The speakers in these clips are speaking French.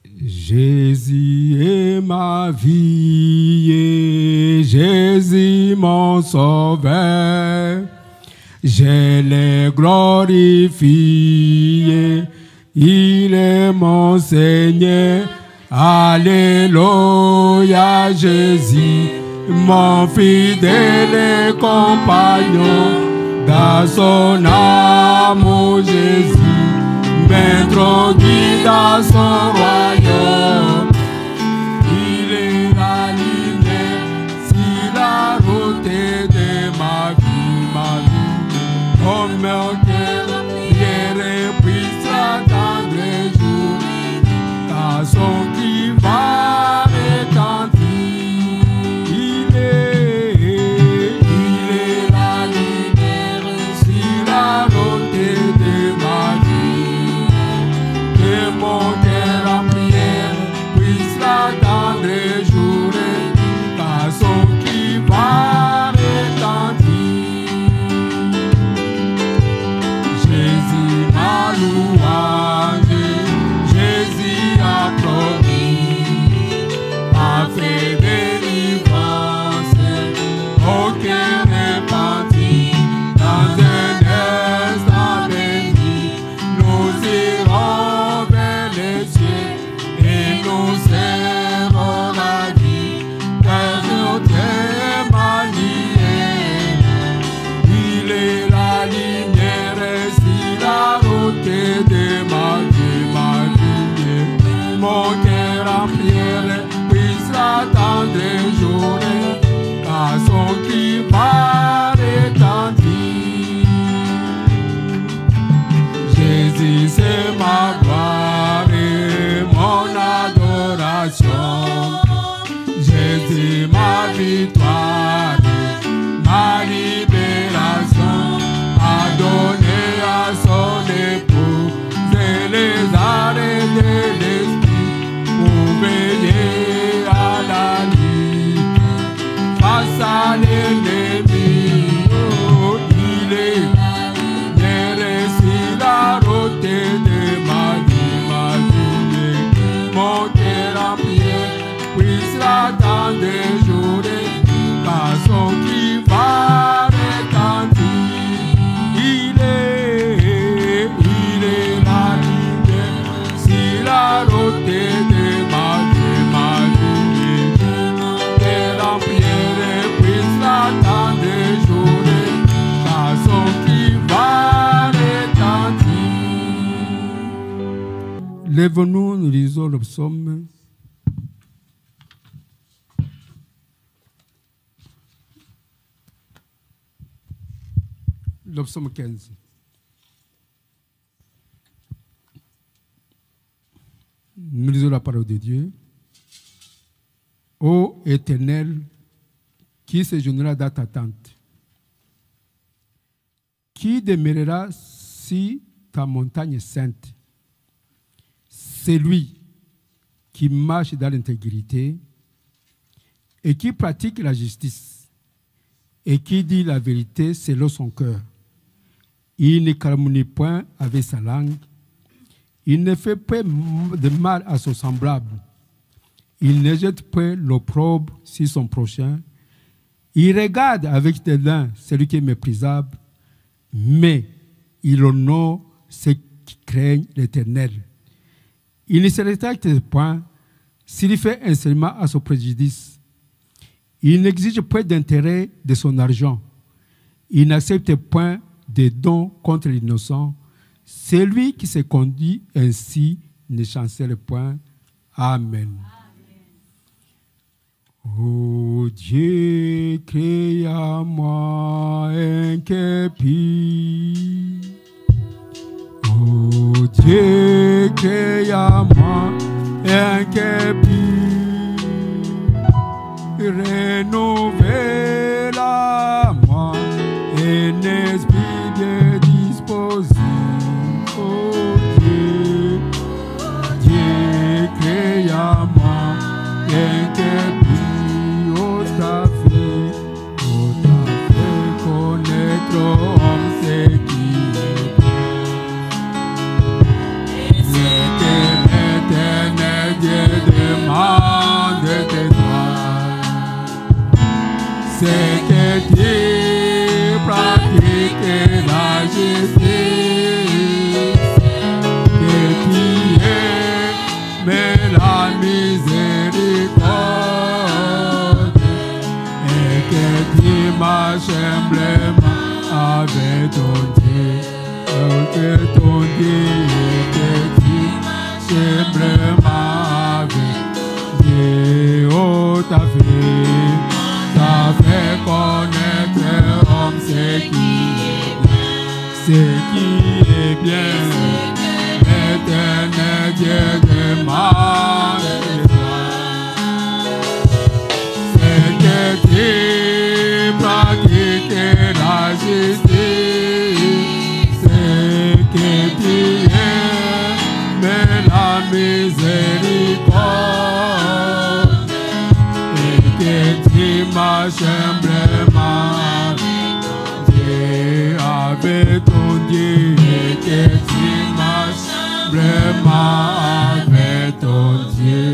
Jésus est ma vie et Jésus mon sauveur. Je l'ai glorifié, il est mon Seigneur. Alléluia, Jésus, mon fidèle compagnon. Dans son amour, Jésus m'introduit dans son royaume. Il est la lumière sur la route de ma vie, Oh mon cœur, prière puisse attendre jour, car son qui va retentir. Il est la lumière sur la route de ma vie. Que mon cœur en prière puisse l'attendre jour, car son qui va retentir. Jésus ma louange, Jésus applaudi, a fait délivrance, aucun repenti. Dans un instant béni, nous irons vers les cieux et nous serons ravis, car notre manière, il est la lumière sur la route de ma vie, Mon cœur en prière puisse l'attendre jour, car son qui va retentir. Jésus c'est ma gloire et mon adoration. Jésus ma victoire, ma libération, a donné à son époux et les arrêts de l'esprit pour veiller à la nuit face à l'ennemi. Oh, il est sur la route de ma vie, Mon cœur en prière puisse l'attendre jour, car son qui va retentir. Il est la lumière sur la route de ma vie, Mon cœur en prière puisse l'attendre jour, car son qui va retentir. Lève-nous, nous lisons le psaume. Le psaume 15. Nous lisons la parole de Dieu. Ô Éternel, qui séjournera dans ta tente? Qui demeurera sur ta montagne sainte? C'est lui qui marche dans l'intégrité et qui pratique la justice et qui dit la vérité selon son cœur. Il ne calomnie point avec sa langue. Il ne fait pas de mal à son semblable. Il ne jette point l'opprobre sur son prochain. Il regarde avec dédain celui qui est méprisable, mais il honore ceux qui craignent l'Éternel. Il ne se respecte point s'il fait un serment à son préjudice. Il n'exige point d'intérêt de son argent. Il n'accepte point de dons contre l'innocent. Celui qui se conduit ainsi ne chancelle point. Amen. Ô Dieu, crée à moi un cœur pur. Ô Dieu, crée à moi un cœur pur. Rénouvez la moi un esprit bien disposé. Ô Dieu, Dieu, crée à moi un cœur pur. T'as fait connaître l'homme c'est qui est. L'éternel Dieu c'est que tu pratiques la justice, que tu aimes la miséricorde et que tu marches humblement avec ton Dieu, que ton Dieu, que tu marches humblement avec Dieu. Oh, ta fait connaître homme ce qui est bien, l'éternel Dieu demande de toi, c'est que tu pratiques la justice, c'est que tu aimes la miséricorde et que tu marches humblement avec ton Dieu, et que tu marches vraiment avec ton Dieu.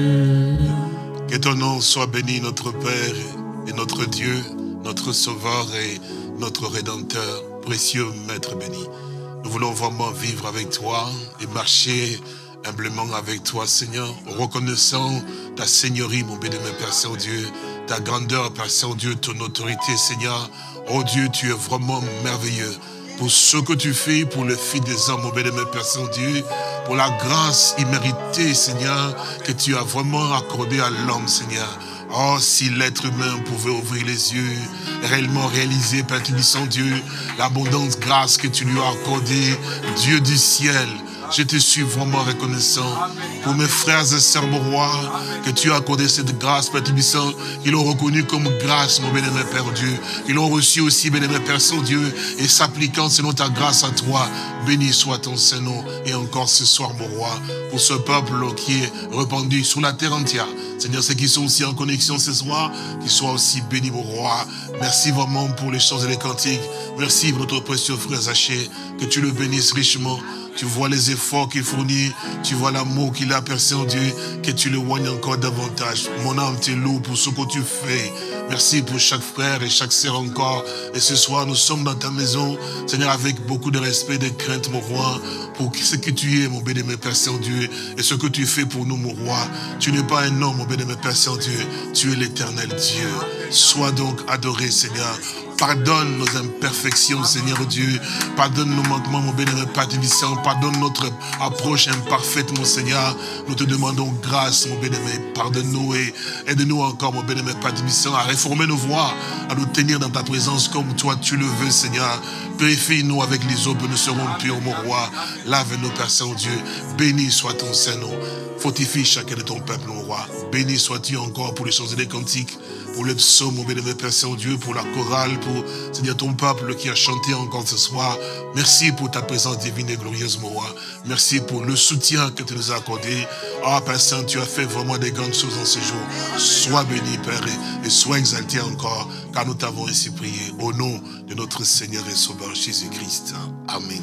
Que ton nom soit béni, notre Père et notre Dieu, notre Sauveur et notre Rédempteur, précieux Maître béni. Nous voulons vraiment vivre avec toi et marcher humblement avec toi, Seigneur, reconnaissant ta seigneurie, mon bénémoine Père Saint-Dieu, ta grandeur, Père Saint-Dieu, ton autorité, Seigneur. Oh Dieu, tu es vraiment merveilleux pour ce que tu fais pour le Fils des hommes, mon bénémoine Père Saint-Dieu, pour la grâce imméritée, Seigneur, que tu as vraiment accordée à l'homme, Seigneur. Oh, si l'être humain pouvait ouvrir les yeux, réellement réaliser, Père Saint-Dieu, l'abondante grâce que tu lui as accordée, Dieu du ciel. Je te suis vraiment reconnaissant pour mes frères et sœurs, mon roi, que tu as accordé cette grâce, Père Tibissant, qu'ils l'ont reconnu comme grâce, mon bénémoine Père Dieu. Qu'ils l'ont reçu aussi, bénémoine Père Saint-Dieu, et s'appliquant selon ta grâce à toi. Béni soit ton Saint-Nom, et encore ce soir, mon roi, pour ce peuple qui est répandu sur la terre entière. Seigneur, ceux qui sont aussi en connexion ce soir, qu'ils soient aussi bénis, mon roi. Merci vraiment pour les chants et les cantiques. Merci pour notre précieux frère Zaché, que tu le bénisses richement. Tu vois les efforts qu'il fournit, tu vois l'amour qu'il a, Père Saint-Dieu, que tu le oignes encore davantage. Mon âme te loue pour ce que tu fais. Merci pour chaque frère et chaque sœur encore. Et ce soir, nous sommes dans ta maison, Seigneur, avec beaucoup de respect et de crainte, mon roi, pour ce que tu es, mon bénémoine Père Saint-Dieu, et ce que tu fais pour nous, mon roi. Tu n'es pas un homme, mon bénémoine Père Saint-Dieu, tu es l'éternel Dieu. Sois donc adoré, Seigneur. Pardonne nos imperfections, Seigneur Dieu. Pardonne nos manquements, mon bénémoine Père Tibissant. Pardonne notre approche imparfaite, mon Seigneur. Nous te demandons grâce, mon bénémoine. Pardonne-nous et aide-nous encore, mon bénémoine Père Tibissant, à réformer nos voies, à nous tenir dans ta présence comme toi tu le veux, Seigneur. Purifie-nous avec les eaux, que nous serons purs, mon roi. Lave-nous, Père Saint-Dieu. Béni soit ton Saint-Nom. Fortifie chacun de ton peuple, mon roi. Béni sois-tu encore pour les chants et les cantiques, pour le psaume, mon bénémoine Père Saint-Dieu, pour la chorale, pour, Seigneur, ton peuple qui a chanté encore ce soir. Merci pour ta présence divine et glorieuse, mon roi. Merci pour le soutien que tu nous as accordé. Ah, Père Saint, tu as fait vraiment des grandes choses en ce jour. Sois béni, Père, et sois exalté encore, car nous t'avons ainsi prié. Au nom de notre Seigneur et Sauveur Jésus-Christ. Amen.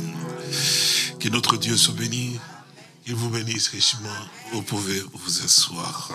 Que notre Dieu soit béni. Qu'il vous bénisse richement. Vous pouvez vous asseoir.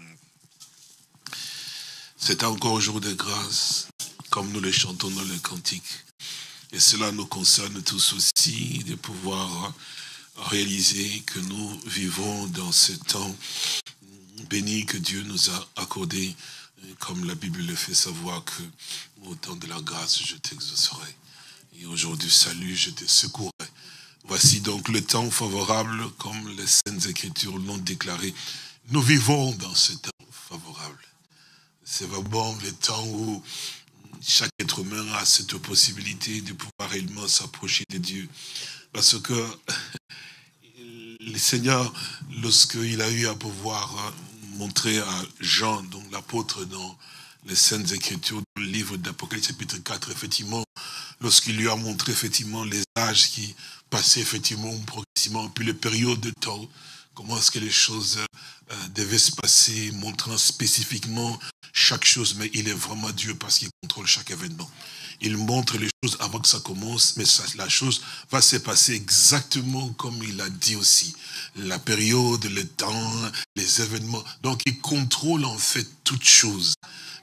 C'est encore un jour de grâce, comme nous le chantons dans le cantique. Et cela nous concerne tous aussi, de pouvoir réaliser que nous vivons dans ce temps béni que Dieu nous a accordé, comme la Bible le fait savoir que au temps de la grâce, je t'exaucerai. Et au jour du salut, je te secourrai. Voici donc le temps favorable, comme les Saintes Écritures l'ont déclaré. Nous vivons dans ce temps favorable. C'est vraiment le temps où chaque être humain a cette possibilité de pouvoir réellement s'approcher de Dieu. Parce que le Seigneur, lorsqu'il a eu à pouvoir montrer à Jean, donc l'apôtre, dans les Saintes Écritures, dans le livre d'Apocalypse chapitre 4, effectivement, lorsqu'il lui a montré effectivement les âges qui passaient effectivement progressivement, puis les périodes de temps, comment est-ce que les choses devaient se passer, montrant spécifiquement chaque chose, mais il est vraiment Dieu parce qu'il contrôle chaque événement. Il montre les choses avant que ça commence, mais la chose va se passer exactement comme il a dit aussi. La période, le temps, les événements. Donc il contrôle en fait toutes choses.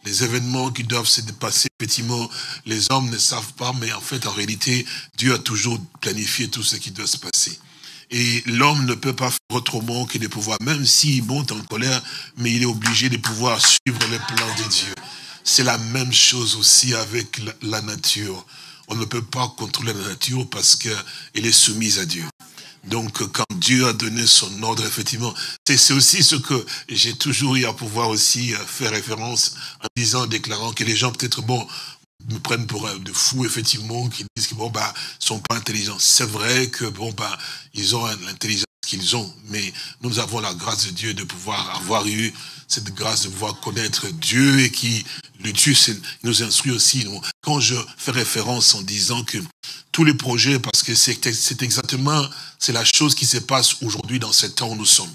les événements qui doivent se passer, effectivement, les hommes ne savent pas, mais en fait, en réalité, Dieu a toujours planifié tout ce qui doit se passer. Et l'homme ne peut pas faire autrement que de pouvoir, même s'il monte en colère, mais il est obligé de pouvoir suivre les plans de Dieu. C'est la même chose aussi avec la nature. On ne peut pas contrôler la nature parce qu'elle est soumise à Dieu. Donc, quand Dieu a donné son ordre, effectivement, c'est aussi ce que j'ai toujours eu à pouvoir aussi faire référence en disant, en déclarant que les gens, peut-être, bon, me prennent pour de fous, effectivement, qui disent que, bon, bah, sont pas intelligents. C'est vrai que, bon, bah, ils ont l'intelligence qu'ils ont, mais nous avons la grâce de Dieu de pouvoir avoir eu cette grâce de pouvoir connaître Dieu et qui, le Dieu nous instruit aussi. Quand je fais référence en disant que tous les projets, parce que c'est exactement, c'est la chose qui se passe aujourd'hui dans ce temps où nous sommes.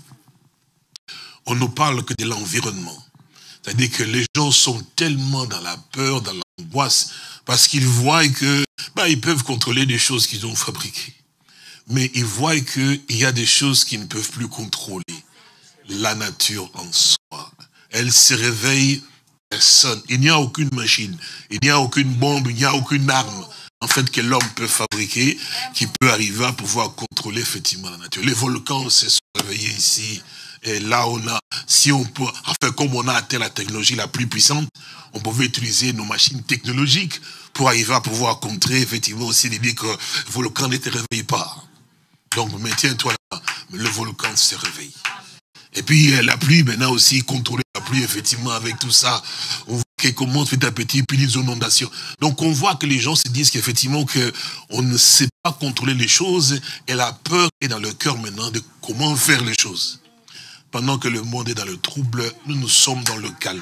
On ne parle que de l'environnement. C'est-à-dire que les gens sont tellement dans la peur, dans l'angoisse, parce qu'ils voient que, bah, ils peuvent contrôler des choses qu'ils ont fabriquées. Mais ils voient qu'il y a des choses qu'ils ne peuvent plus contrôler. La nature en soi. Elle se réveille, personne. Il n'y a aucune machine, il n'y a aucune bombe, il n'y a aucune arme, en fait, que l'homme peut fabriquer, qui peut arriver à pouvoir contrôler effectivement la nature. Les volcans se sont réveillés ici. Et là, on a, si on peut, enfin, comme on a atteint la technologie la plus puissante, on pouvait utiliser nos machines technologiques pour arriver à pouvoir contrer, effectivement, aussi, de dire que le volcan ne te réveille pas. Donc, maintiens-toi là, le volcan se réveille. Et puis, la pluie, maintenant aussi, contrôler la pluie, effectivement, avec tout ça, on voit qu'elle commence petit à petit, puis les inondations. Donc, on voit que les gens se disent qu'effectivement, on ne sait pas contrôler les choses, et la peur est dans le cœur maintenant de comment faire les choses. Pendant que le monde est dans le trouble, nous sommes dans le calme.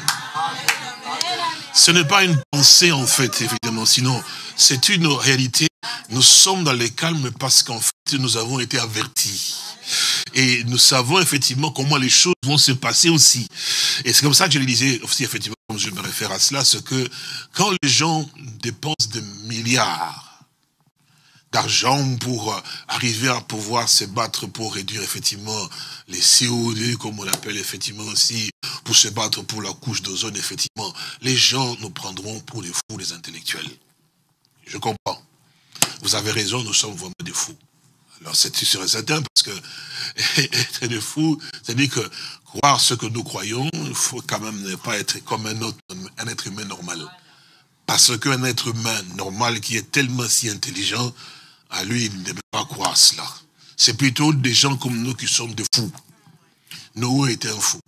Ce n'est pas une pensée, en fait, évidemment, sinon, c'est une réalité. Nous sommes dans le calme parce qu'en fait, nous avons été avertis. Et nous savons effectivement comment les choses vont se passer aussi. Et c'est comme ça que je le disais aussi, effectivement, comme je me réfère à cela, c'est que quand les gens dépensent des milliards d'argent pour arriver à pouvoir se battre pour réduire effectivement les CO2, comme on l'appelle effectivement aussi, pour se battre pour la couche d'ozone, effectivement, les gens nous prendront pour des fous, des intellectuels. Je comprends. Vous avez raison, nous sommes vraiment des fous. Alors c'est sûr et certain, parce que être des fous, c'est-à-dire que croire ce que nous croyons, il faut quand même ne pas être comme un être humain normal. Parce qu'un être humain normal qui est tellement si intelligent, à lui, il ne peut pas croire cela. C'est plutôt des gens comme nous qui sommes des fous. Noé était un fou.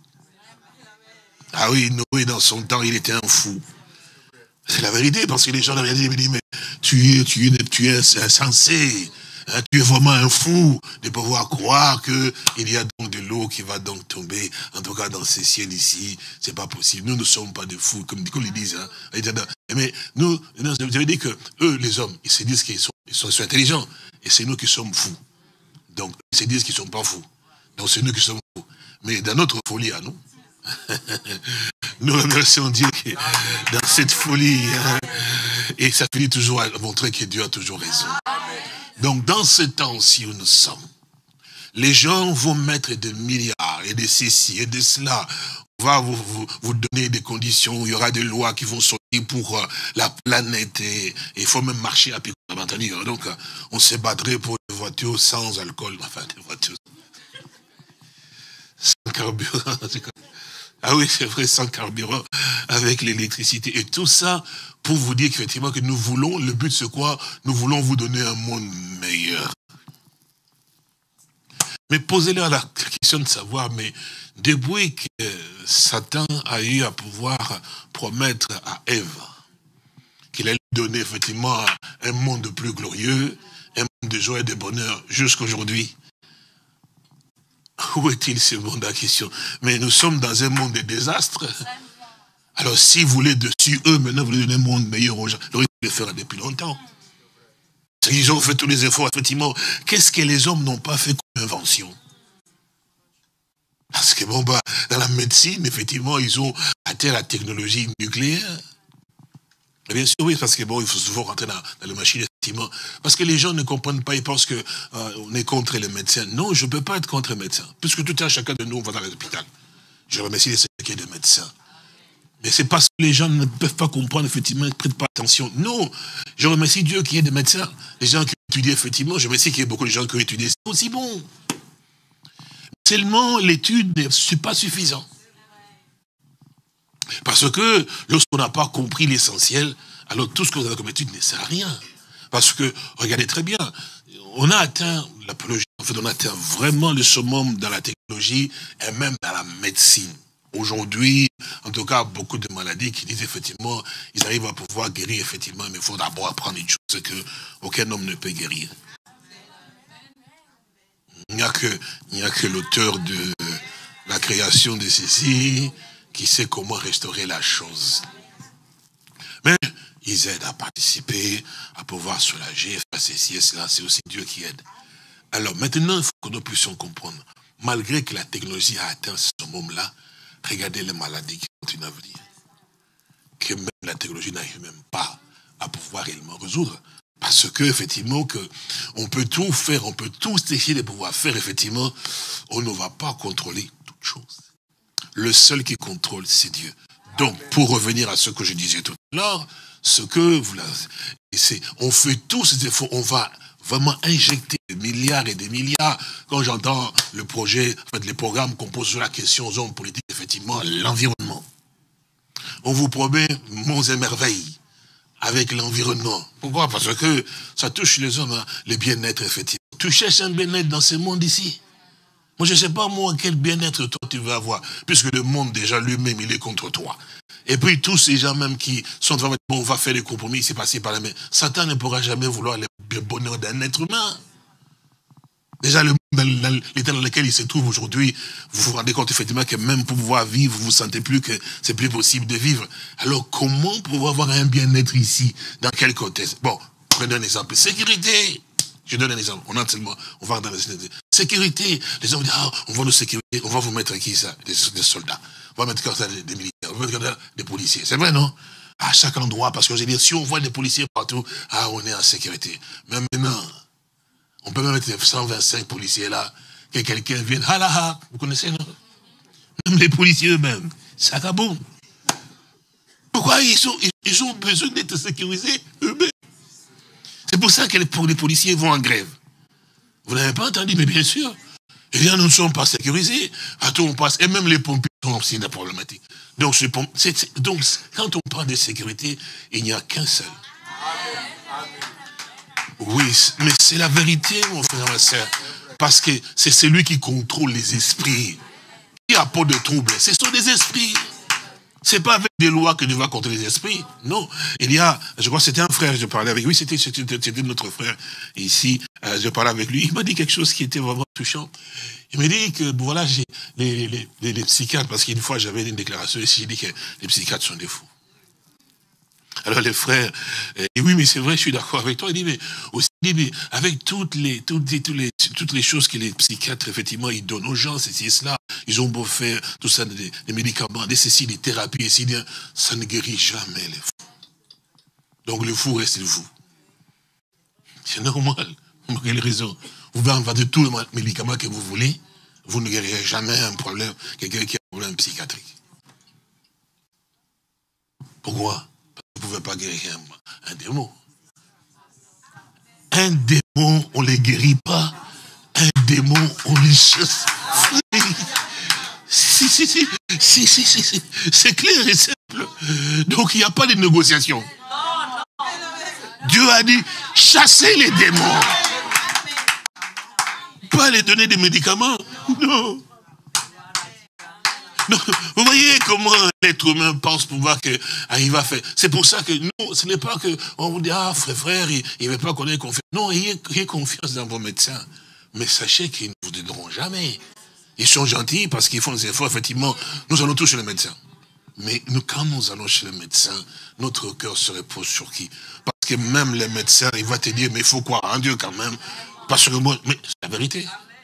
Ah oui, Noé, dans son temps, il était un fou. C'est la vérité, parce que les gens avaient dit, mais tu es insensé. Hein, tu es vraiment un fou de pouvoir croire qu'il y a donc de l'eau qui va donc tomber, en tout cas dans ces ciels ici, c'est pas possible. Nous ne sommes pas des fous, comme ils disent. Hein. Mais nous, ça veut dire que eux, les hommes, ils se disent qu'ils sont intelligents, et c'est nous qui sommes fous. Donc, ils se disent qu'ils ne sont pas fous. Donc, c'est nous qui sommes fous. Mais dans notre folie à nous, nous remercions Dieu que dans cette folie, hein, et ça finit toujours à montrer que Dieu a toujours raison. Donc, dans ce temps-ci où nous sommes, les gens vont mettre des milliards et de ceci et de cela. On va vous donner des conditions, il y aura des lois qui vont sortir pour la planète et il faut même marcher à pied. Donc, on se battrait pour des voitures sans alcool, enfin des voitures sans carburant. Ah oui, c'est vrai, sans carburant, avec l'électricité. Et tout ça pour vous dire qu'effectivement que nous voulons, le but c'est quoi? Nous voulons vous donner un monde meilleur. Mais posez-leur la question de savoir, mais depuis que Satan a eu à pouvoir promettre à Ève qu'il allait donner effectivement un monde plus glorieux, un monde de joie et de bonheur jusqu'à aujourd'hui, où est-il ce monde à question? Mais nous sommes dans un monde de désastres. Alors si vous voulez dessus, eux, maintenant vous voulez donner un monde meilleur aux gens, ils devraient le faire depuis longtemps. Ils ont fait tous les efforts, effectivement. Qu'est-ce que les hommes n'ont pas fait comme invention? Parce que bon, bah, dans la médecine, effectivement, ils ont atteint la technologie nucléaire. Et bien sûr, oui, parce que bon, il faut souvent rentrer dans les machines, effectivement. Parce que les gens ne comprennent pas, ils pensent qu'on est contre les médecins. Non, je ne peux pas être contre les médecins. Puisque tout un chacun de nous, on va dans l'hôpital. Je remercie les secrétaires des médecins. Mais c'est parce que les gens ne peuvent pas comprendre, effectivement, ils ne prêtent pas attention. Non, je remercie Dieu qu'il y ait des médecins, des gens qui étudient, effectivement. Je remercie qu'il y ait beaucoup de gens qui ont étudié. C'est aussi bon. Seulement, l'étude n'est pas suffisante. Parce que lorsqu'on n'a pas compris l'essentiel, alors tout ce que vous avez comme étude ne sert à rien. Parce que, regardez très bien, on a atteint l'apologie, en fait, on a atteint vraiment le summum dans la technologie et même dans la médecine. Aujourd'hui, en tout cas, beaucoup de maladies qui disent effectivement, ils arrivent à pouvoir guérir effectivement, mais il faut d'abord apprendre une chose qu'aucun homme ne peut guérir. Il n'y a que l'auteur de la création de ceci qui sait comment restaurer la chose. Mais ils aident à participer, à pouvoir soulager, faire ceci et cela, c'est aussi Dieu qui aide. Alors maintenant, il faut que nous puissions comprendre, malgré que la technologie a atteint ce moment-là, regardez les maladies qui continuent à venir. Que même la technologie n'arrive même pas à pouvoir réellement résoudre. Parce que, effectivement, on peut tout faire, on peut tout essayer de pouvoir faire, effectivement, on ne va pas contrôler toute chose. Le seul qui contrôle, c'est Dieu. Donc, pour revenir à ce que je disais tout à l'heure, on fait tous ces efforts, on va vraiment injecter des milliards et des milliards. Quand j'entends le projet, en fait, les programmes qu'on pose sur la question aux hommes politiques, effectivement, l'environnement. On vous promet monts et merveilles avec l'environnement. Pourquoi? Parce que ça touche les hommes, hein, le bien-être, effectivement. Tu cherches un bien-être dans ce monde ici. Moi, je ne sais pas, moi, quel bien-être toi tu vas avoir, puisque le monde, déjà, lui-même, il est contre toi. Et puis, tous ces gens même qui sont vraiment, bon, on va faire des compromis, c'est passé par la main. Satan ne pourra jamais vouloir le bonheur d'un être humain. Déjà, le monde dans l'état dans lequel il se trouve aujourd'hui, vous vous rendez compte, effectivement, que même pour pouvoir vivre, vous ne sentez plus que c'est plus possible de vivre. Alors, comment pouvoir avoir un bien-être ici? Dans quel contexte? Bon, prenez un exemple. Sécurité. Je donne un exemple. On va dans la sécurité. Les gens vont dire, ah, on va nous sécuriser, on va vous mettre qui ça? Des soldats. On va mettre comme ça des militaires, on va mettre comme ça des policiers. C'est vrai, non? À chaque endroit, parce que je veux dire, si on voit des policiers partout, ah, on est en sécurité. Mais maintenant, on peut même mettre 125 policiers là, que quelqu'un vienne, ah là, ah, vous connaissez, non? Même les policiers eux-mêmes, ça va bon. Pourquoi ils ont besoin d'être sécurisés eux-mêmes? C'est pour ça que les policiers vont en grève. Vous n'avez pas entendu, mais bien sûr. Eh bien, nous ne sommes pas sécurisés. À tout on passe. Et même les pompiers sont aussi des problématiques. Donc, quand on parle de sécurité, il n'y a qu'un seul. Oui, mais c'est la vérité, mon frère, ma soeur. Parce que c'est celui qui contrôle les esprits. Il n'y a pas de trouble. Ce sont des esprits. C'est pas avec des lois que Dieu va contrôler les esprits. Non. Il y a, je crois que c'était un frère, je parlais avec lui, c'était notre frère ici, je parlais avec lui, il m'a dit quelque chose qui était vraiment touchant. Il m'a dit que, bon, voilà, j'ai les psychiatres, parce qu'une fois j'avais une déclaration ici, il dit que les psychiatres sont des fous. Alors les frères, oui, mais c'est vrai, je suis d'accord avec toi. Il dit, mais aussi, mais avec toutes les choses que les psychiatres, effectivement, ils donnent aux gens, c'est cela. Ils ont beau faire tout ça, des médicaments, des ceci, des thérapies, et si bien, ça ne guérit jamais les fous. Donc le fou reste le fou. C'est normal. Vous avez raison. Vous pouvez avoir de tous les médicaments que vous voulez, vous ne guérirez jamais un problème, quelqu'un qui a un problème psychiatrique. Pourquoi? Vous ne pouvez pas guérir un démon. Un démon, on ne les guérit pas. Un démon, on les chasse. Si. C'est clair et simple. Donc il n'y a pas de négociation. Dieu a dit, chassez les démons. Pas les donner des médicaments. Non. Donc, vous voyez comment l'être humain pense pouvoir qu'il va faire. C'est pour ça que nous, ce n'est pas qu'on vous dit, ah frère, il ne veut pas qu'on ait confiance. Non, ayez confiance dans vos médecins. Mais sachez qu'ils ne vous aideront jamais. Ils sont gentils parce qu'ils font des efforts, effectivement. Nous allons tous chez le médecin. Mais quand nous allons chez le médecin, notre cœur se repose sur qui? Parce que même les médecins, il va te dire, mais il faut croire en Dieu quand même. Parce que moi, mais c'est la vérité.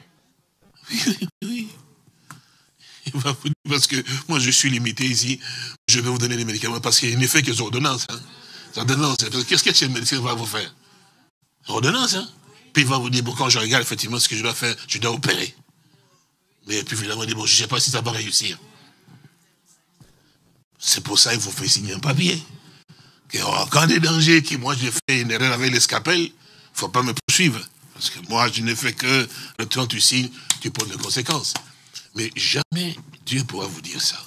Oui. Il va vous dire, parce que moi je suis limité ici, je vais vous donner des médicaments parce qu'il ne fait que des ordonnances. Hein. Ordonnances. Qu'est-ce que le médecin va vous faire? Ordonnance, hein. Puis il va vous dire, bon, quand je regarde effectivement ce que je dois faire, je dois opérer. Mais puis finalement, il dit, bon, je ne sais pas si ça va réussir. C'est pour ça qu'il faut faire signer un papier. Quand des dangers, que moi j'ai fait une erreur avec l'escapelle, il ne faut pas me poursuivre. Parce que moi, je n'ai fait que, quand tu signes, tu prends les conséquences. Mais jamais Dieu pourra vous dire ça.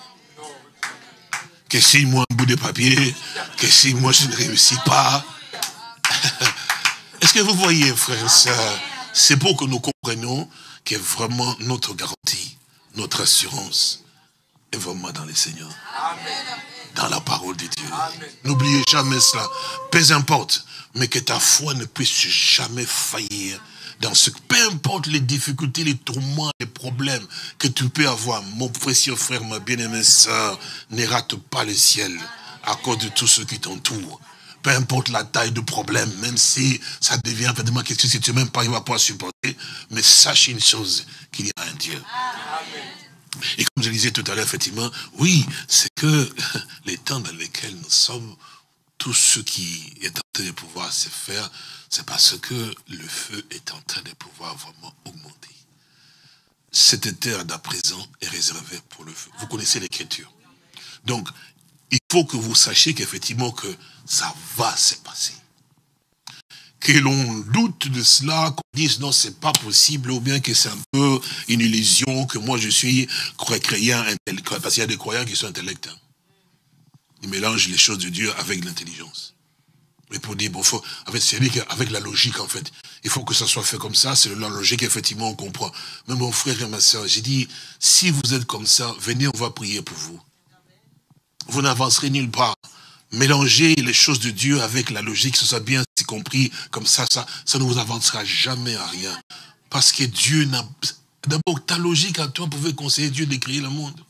Que si moi un bout de papier, que si moi je ne réussis pas. Est-ce que vous voyez, frères et sœurs, c'est pour que nous comprenions que vraiment notre garantie, notre assurance est vraiment dans les Seigneurs. Dans la parole de Dieu. N'oubliez jamais cela. Peu importe, mais que ta foi ne puisse jamais faillir dans ce, peu importe les difficultés, les tourments, les problèmes que tu peux avoir. Mon précieux frère, ma bien-aimée sœur, ne rate pas le ciel à cause de tous ceux qui t'entourent. Peu importe la taille du problème, même si ça devient vraiment quelque chose que tu n'as même pas arrivé à pouvoir supporter, mais sache une chose, qu'il y a un Dieu. Et comme je disais tout à l'heure, effectivement, oui, c'est que les temps dans lesquels nous sommes, tout ce qui est en train de pouvoir se faire, c'est parce que le feu est en train de pouvoir vraiment augmenter. Cette terre d'à présent est réservée pour le feu. Vous connaissez l'écriture. Donc, il faut que vous sachiez qu'effectivement que ça va se passer. Que l'on doute de cela, qu'on dise non, c'est pas possible, ou bien que c'est un peu une illusion, que moi je suis croyant, parce qu'il y a des croyants qui sont intellectuels. Ils mélangent les choses de Dieu avec l'intelligence. Mais pour dire, bon, c'est avec la logique en fait. Il faut que ça soit fait comme ça, c'est la logique, effectivement, on comprend. Mais mon frère et ma soeur, j'ai dit, si vous êtes comme ça, venez, on va prier pour vous. Vous n'avancerez nulle part. Mélangez les choses de Dieu avec la logique, que ce soit bien compris, comme ça ne vous avancera jamais à rien. Parce que Dieu n'a... D'abord, ta logique à toi pouvait conseiller Dieu de créer le monde.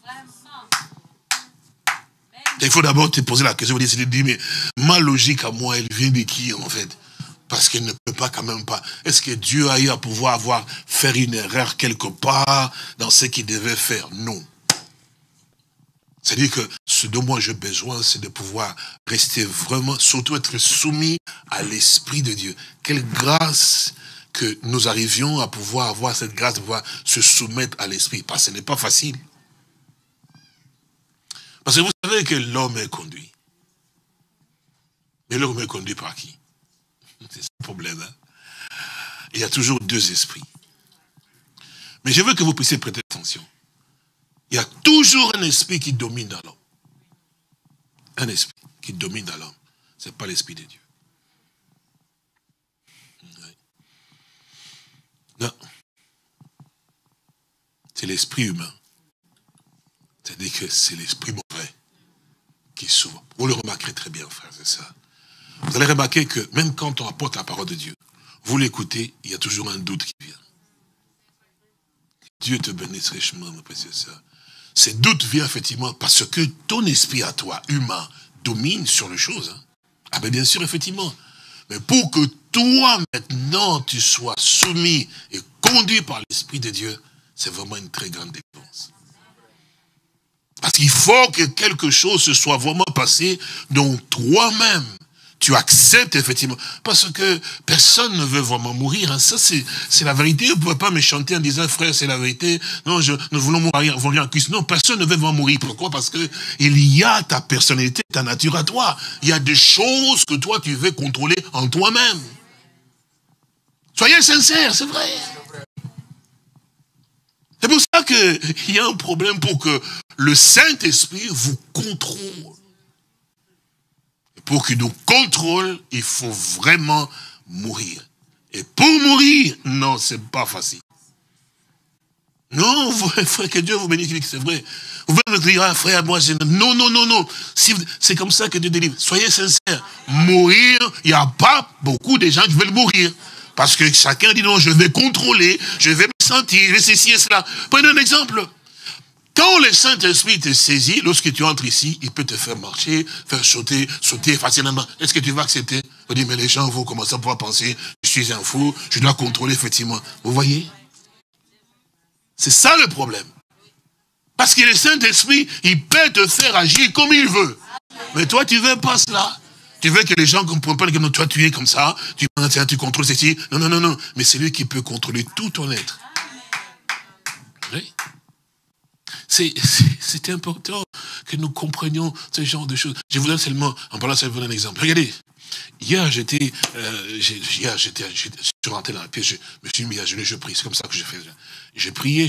Il faut d'abord te poser la question, vous dire, mais ma logique à moi, elle vient de qui en fait? Parce qu'elle ne peut pas quand même pas. Est-ce que Dieu a eu à pouvoir faire une erreur quelque part dans ce qu'il devait faire? Non. C'est-à-dire que ce dont moi j'ai besoin, c'est de pouvoir rester vraiment, surtout être soumis à l'Esprit de Dieu. Quelle grâce que nous arrivions à pouvoir avoir cette grâce de pouvoir se soumettre à l'Esprit. Parce que ce n'est pas facile. Parce que vous savez que l'homme est conduit. Mais l'homme est conduit par qui? C'est ça le problème. Hein? Il y a toujours deux esprits. Mais je veux que vous puissiez prêter attention. Il y a toujours un esprit qui domine dans l'homme. Un esprit qui domine dans l'homme. Ce n'est pas l'esprit de Dieu. Non. C'est l'esprit humain. C'est-à-dire que c'est l'esprit mauvais qui s'ouvre. Vous le remarquerez très bien, frères et sœurs. Vous allez remarquer que même quand on apporte la parole de Dieu, vous l'écoutez, il y a toujours un doute qui vient. Dieu te bénisse richement, mon précieux sœur. Ce doute vient effectivement parce que ton esprit à toi, humain, domine sur les choses. Hein. Ah ben bien sûr, effectivement. Mais pour que toi, maintenant, tu sois soumis et conduit par l'Esprit de Dieu, c'est vraiment une très grande dépense. Parce qu'il faut que quelque chose se soit vraiment passé dont toi-même, tu acceptes effectivement. Parce que personne ne veut vraiment mourir. Hein. Ça, c'est la vérité. Vous ne pouvez pas me chanter en disant, frère, c'est la vérité. Non, nous voulons mourir en Christ. Non, personne ne veut vraiment mourir. Pourquoi? Parce que il y a ta personnalité, ta nature à toi. Il y a des choses que toi, tu veux contrôler en toi-même. Soyez sincères, c'est vrai. C'est pour ça qu'il y a un problème pour que le Saint-Esprit vous contrôle. Pour qu'il nous contrôle, il faut vraiment mourir. Et pour mourir, non, c'est pas facile. Non, frère, que Dieu vous bénisse, c'est vrai. Vous pouvez me dire, ah, frère, moi, non, non, non, non. C'est comme ça que Dieu délivre. Soyez sincères. Mourir, il n'y a pas beaucoup de gens qui veulent mourir. Parce que chacun dit, non, je vais contrôler, je vais me sentir, je vais ceci et cela. Prenez un exemple. Quand le Saint-Esprit te saisit, lorsque tu entres ici, il peut te faire marcher, faire sauter facilement. Est-ce que tu vas accepter? On dit, mais les gens vont commencer à pouvoir penser, je suis un fou, je dois contrôler effectivement. Vous voyez? C'est ça le problème. Parce que le Saint-Esprit, il peut te faire agir comme il veut. Mais toi, tu ne veux pas cela. Tu veux que les gens comprennent que toi, tu es comme ça, tu contrôles ceci. Non, non, non, non. Mais c'est lui qui peut contrôler tout ton être. Oui. c'était important que nous comprenions ce genre de choses. Je vous donne seulement, en parlant, ça vous donne un exemple. Regardez, hier, je suis rentré dans la pièce, je me suis mis à genoux, je prie. C'est comme ça que je fais. Je priais.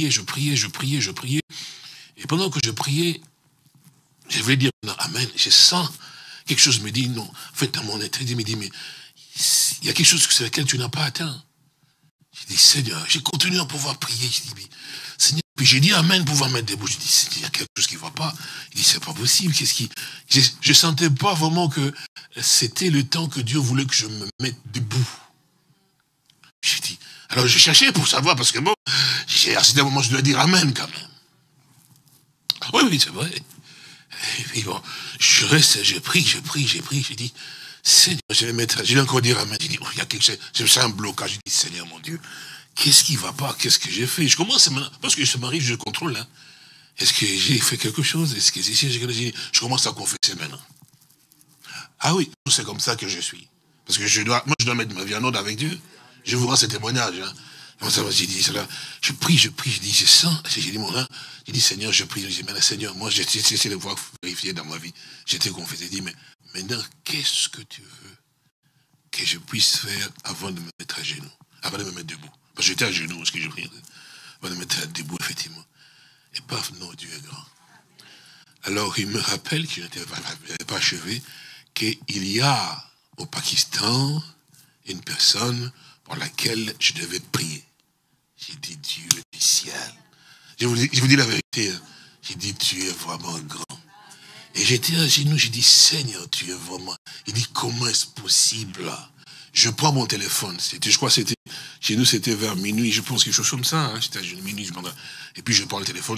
Et pendant que je priais, je voulais dire, non, amen, je sens quelque chose me dit, non. En fait, dans mon être, il me dit, mais il y a quelque chose sur lequel tu n'as pas atteint. J'ai dit, Seigneur, j'ai continué à pouvoir prier. J'ai dit, mais, Seigneur, puis j'ai dit, amen, pouvoir mettre debout. J'ai dit, il y a quelque chose qui ne va pas. Il dit, c'est pas possible. Je sentais pas vraiment que c'était le temps que Dieu voulait que je me mette debout. J'ai dit, alors je cherchais pour savoir, parce que bon, à ce moment, je dois dire amen quand même. Oui, c'est vrai. Et puis bon, je reste, je prie, j'ai dit, Seigneur, je vais encore dire amen. J'ai dit, oh, il y a quelque chose, je sens un blocage. J'ai dit, Seigneur, mon Dieu, qu'est-ce qui ne va pas? Qu'est-ce que j'ai fait? Je commence maintenant, parce que ça m'arrive, je contrôle. Hein. Est-ce que j'ai fait quelque chose? Est-ce que je commence à confesser maintenant. Ah oui, c'est comme ça que je suis. Parce que moi, je dois mettre ma vie en ordre avec Dieu. Je vous rends ce témoignage. Hein. J'ai dit cela, je prie, j'ai dit, je sens, j'ai dit mon âme, j'ai dit Seigneur, je prie, j'ai dit, mais Seigneur, moi j'ai essayé de voir vérifier dans ma vie, j'étais confessé, j'ai dit, mais maintenant, qu'est-ce que tu veux que je puisse faire avant de me mettre à genoux, avant de me mettre debout? Parce que j'étais à genoux, ce que je prie, avant de me mettre debout, effectivement. Et paf, non, Dieu est grand. Alors, il me rappelle qu'il n'avait pas achevé, qu'il y a au Pakistan une personne pour laquelle je devais prier. J'ai dit, Dieu du ciel. Je vous dis la vérité. Hein. J'ai dit, tu es vraiment grand. Et j'étais à genoux, j'ai dit, Seigneur, tu es vraiment... Il dit, comment est-ce possible? Je prends mon téléphone. Je crois que c'était... Chez nous, c'était vers minuit. Je pense quelque chose comme ça. Hein. J'étais à genoux, minuit. Et puis, je prends le téléphone.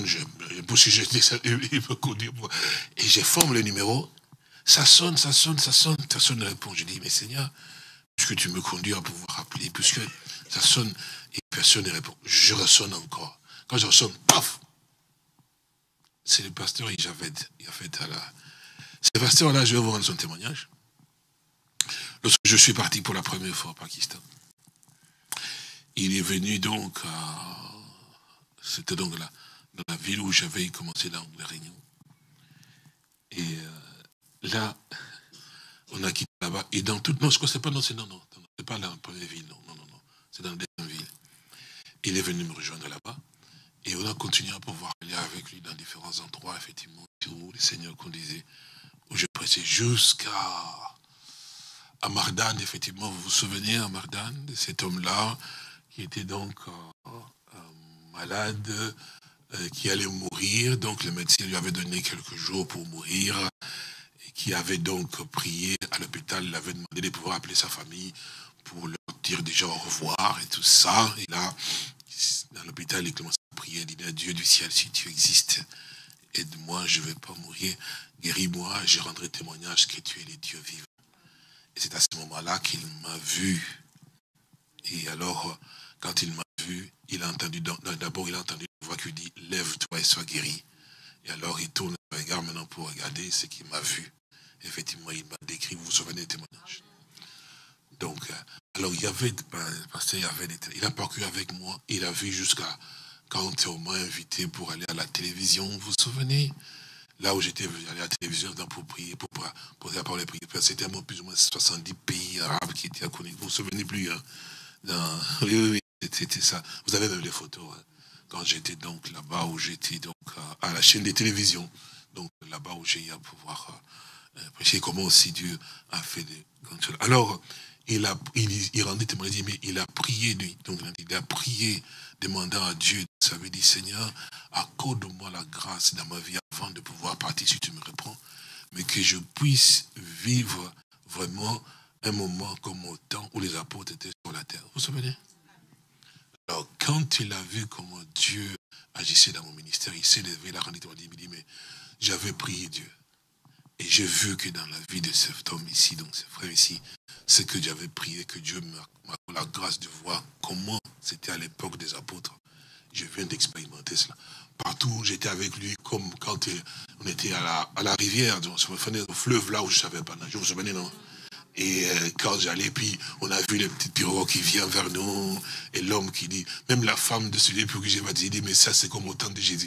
Et je forme le numéro. Ça sonne ne répond. Je dis, mais Seigneur, puisque tu me conduis à pouvoir appeler, puisque ça sonne et personne ne répond. Je ressonne encore. Quand je ressonne, paf! C'est le pasteur Yaved. Ce pasteur-là, je vais vous rendre son témoignage. Lorsque je suis parti pour la première fois au Pakistan, il est venu donc c'était donc là, dans la ville où j'avais commencé dans les réunions. Et là, on a quitté là-bas. Et dans toute... Non, je crois que c'est pas... Non, c'est pas la première ville. Non. C'est dans la deuxième ville. Il est venu me rejoindre là-bas. Et on a continué à pouvoir aller avec lui dans différents endroits, effectivement, où le Seigneur conduisait, où je pressais jusqu'à Mardan, effectivement. Vous vous souvenez, à Mardan, de cet homme-là, qui était donc malade, qui allait mourir. Donc le médecin lui avait donné quelques jours pour mourir. Qui avait donc prié à l'hôpital, il avait demandé de pouvoir appeler sa famille pour leur dire déjà au revoir et tout ça. Et là, dans l'hôpital, il commence à prier, il dit, Dieu du ciel, si tu existes, aide-moi, je ne vais pas mourir, guéris-moi, je rendrai témoignage que tu es le Dieu vivant. Et c'est à ce moment-là qu'il m'a vu. Et alors, quand il m'a vu, il a entendu, d'abord il a entendu une voix qui lui dit, lève-toi et sois guéri. Et alors il tourne le regard maintenant pour regarder ce qu'il m'a vu. Effectivement, il m'a décrit, vous vous souvenez des témoignages. Donc, alors il y avait, il a parcouru avec moi, il a vu jusqu'à quand on m'a invité pour aller à la télévision, vous vous souvenez? Là où j'étais allé à la télévision pour prier, pour poser la parole et prier. C'était plus ou moins 70 pays arabes qui étaient à connaître. Vous ne vous souvenez plus, hein? Oui, c'était ça. Vous avez même les photos, hein? Quand j'étais donc là-bas, où j'étais donc à la chaîne des télévisions. Donc là-bas où j'ai eu à pouvoir prêcher comment aussi Dieu a fait des grandes choses. Alors, il rendait témoignage, mais il a prié, lui. Donc il a prié, demandant à Dieu, ça veut dire, Seigneur, accorde-moi la grâce dans ma vie avant de pouvoir partir, si tu me reprends, mais que je puisse vivre vraiment un moment comme au temps où les apôtres étaient sur la terre. Vous vous souvenez? Alors, quand il a vu comment Dieu agissait dans mon ministère, il s'est levé, il a rendu témoignage, il me dit, mais j'avais prié Dieu. Et j'ai vu que dans la vie de cet homme ici, donc ce frère ici, c'est que j'avais prié, que Dieu m'a la grâce de voir comment c'était à l'époque des apôtres. Je viens d'expérimenter cela. Partout où j'étais avec lui, comme quand on était à la rivière, on se revenait au fleuve là où je ne savais pas nager, vous vous souvenez, non? Et quand j'allais, puis on a vu les petites pirogues qui viennent vers nous, et l'homme qui dit, même la femme de celui pour qui j'ai baptisé, dit, mais ça c'est comme au temps de Jésus.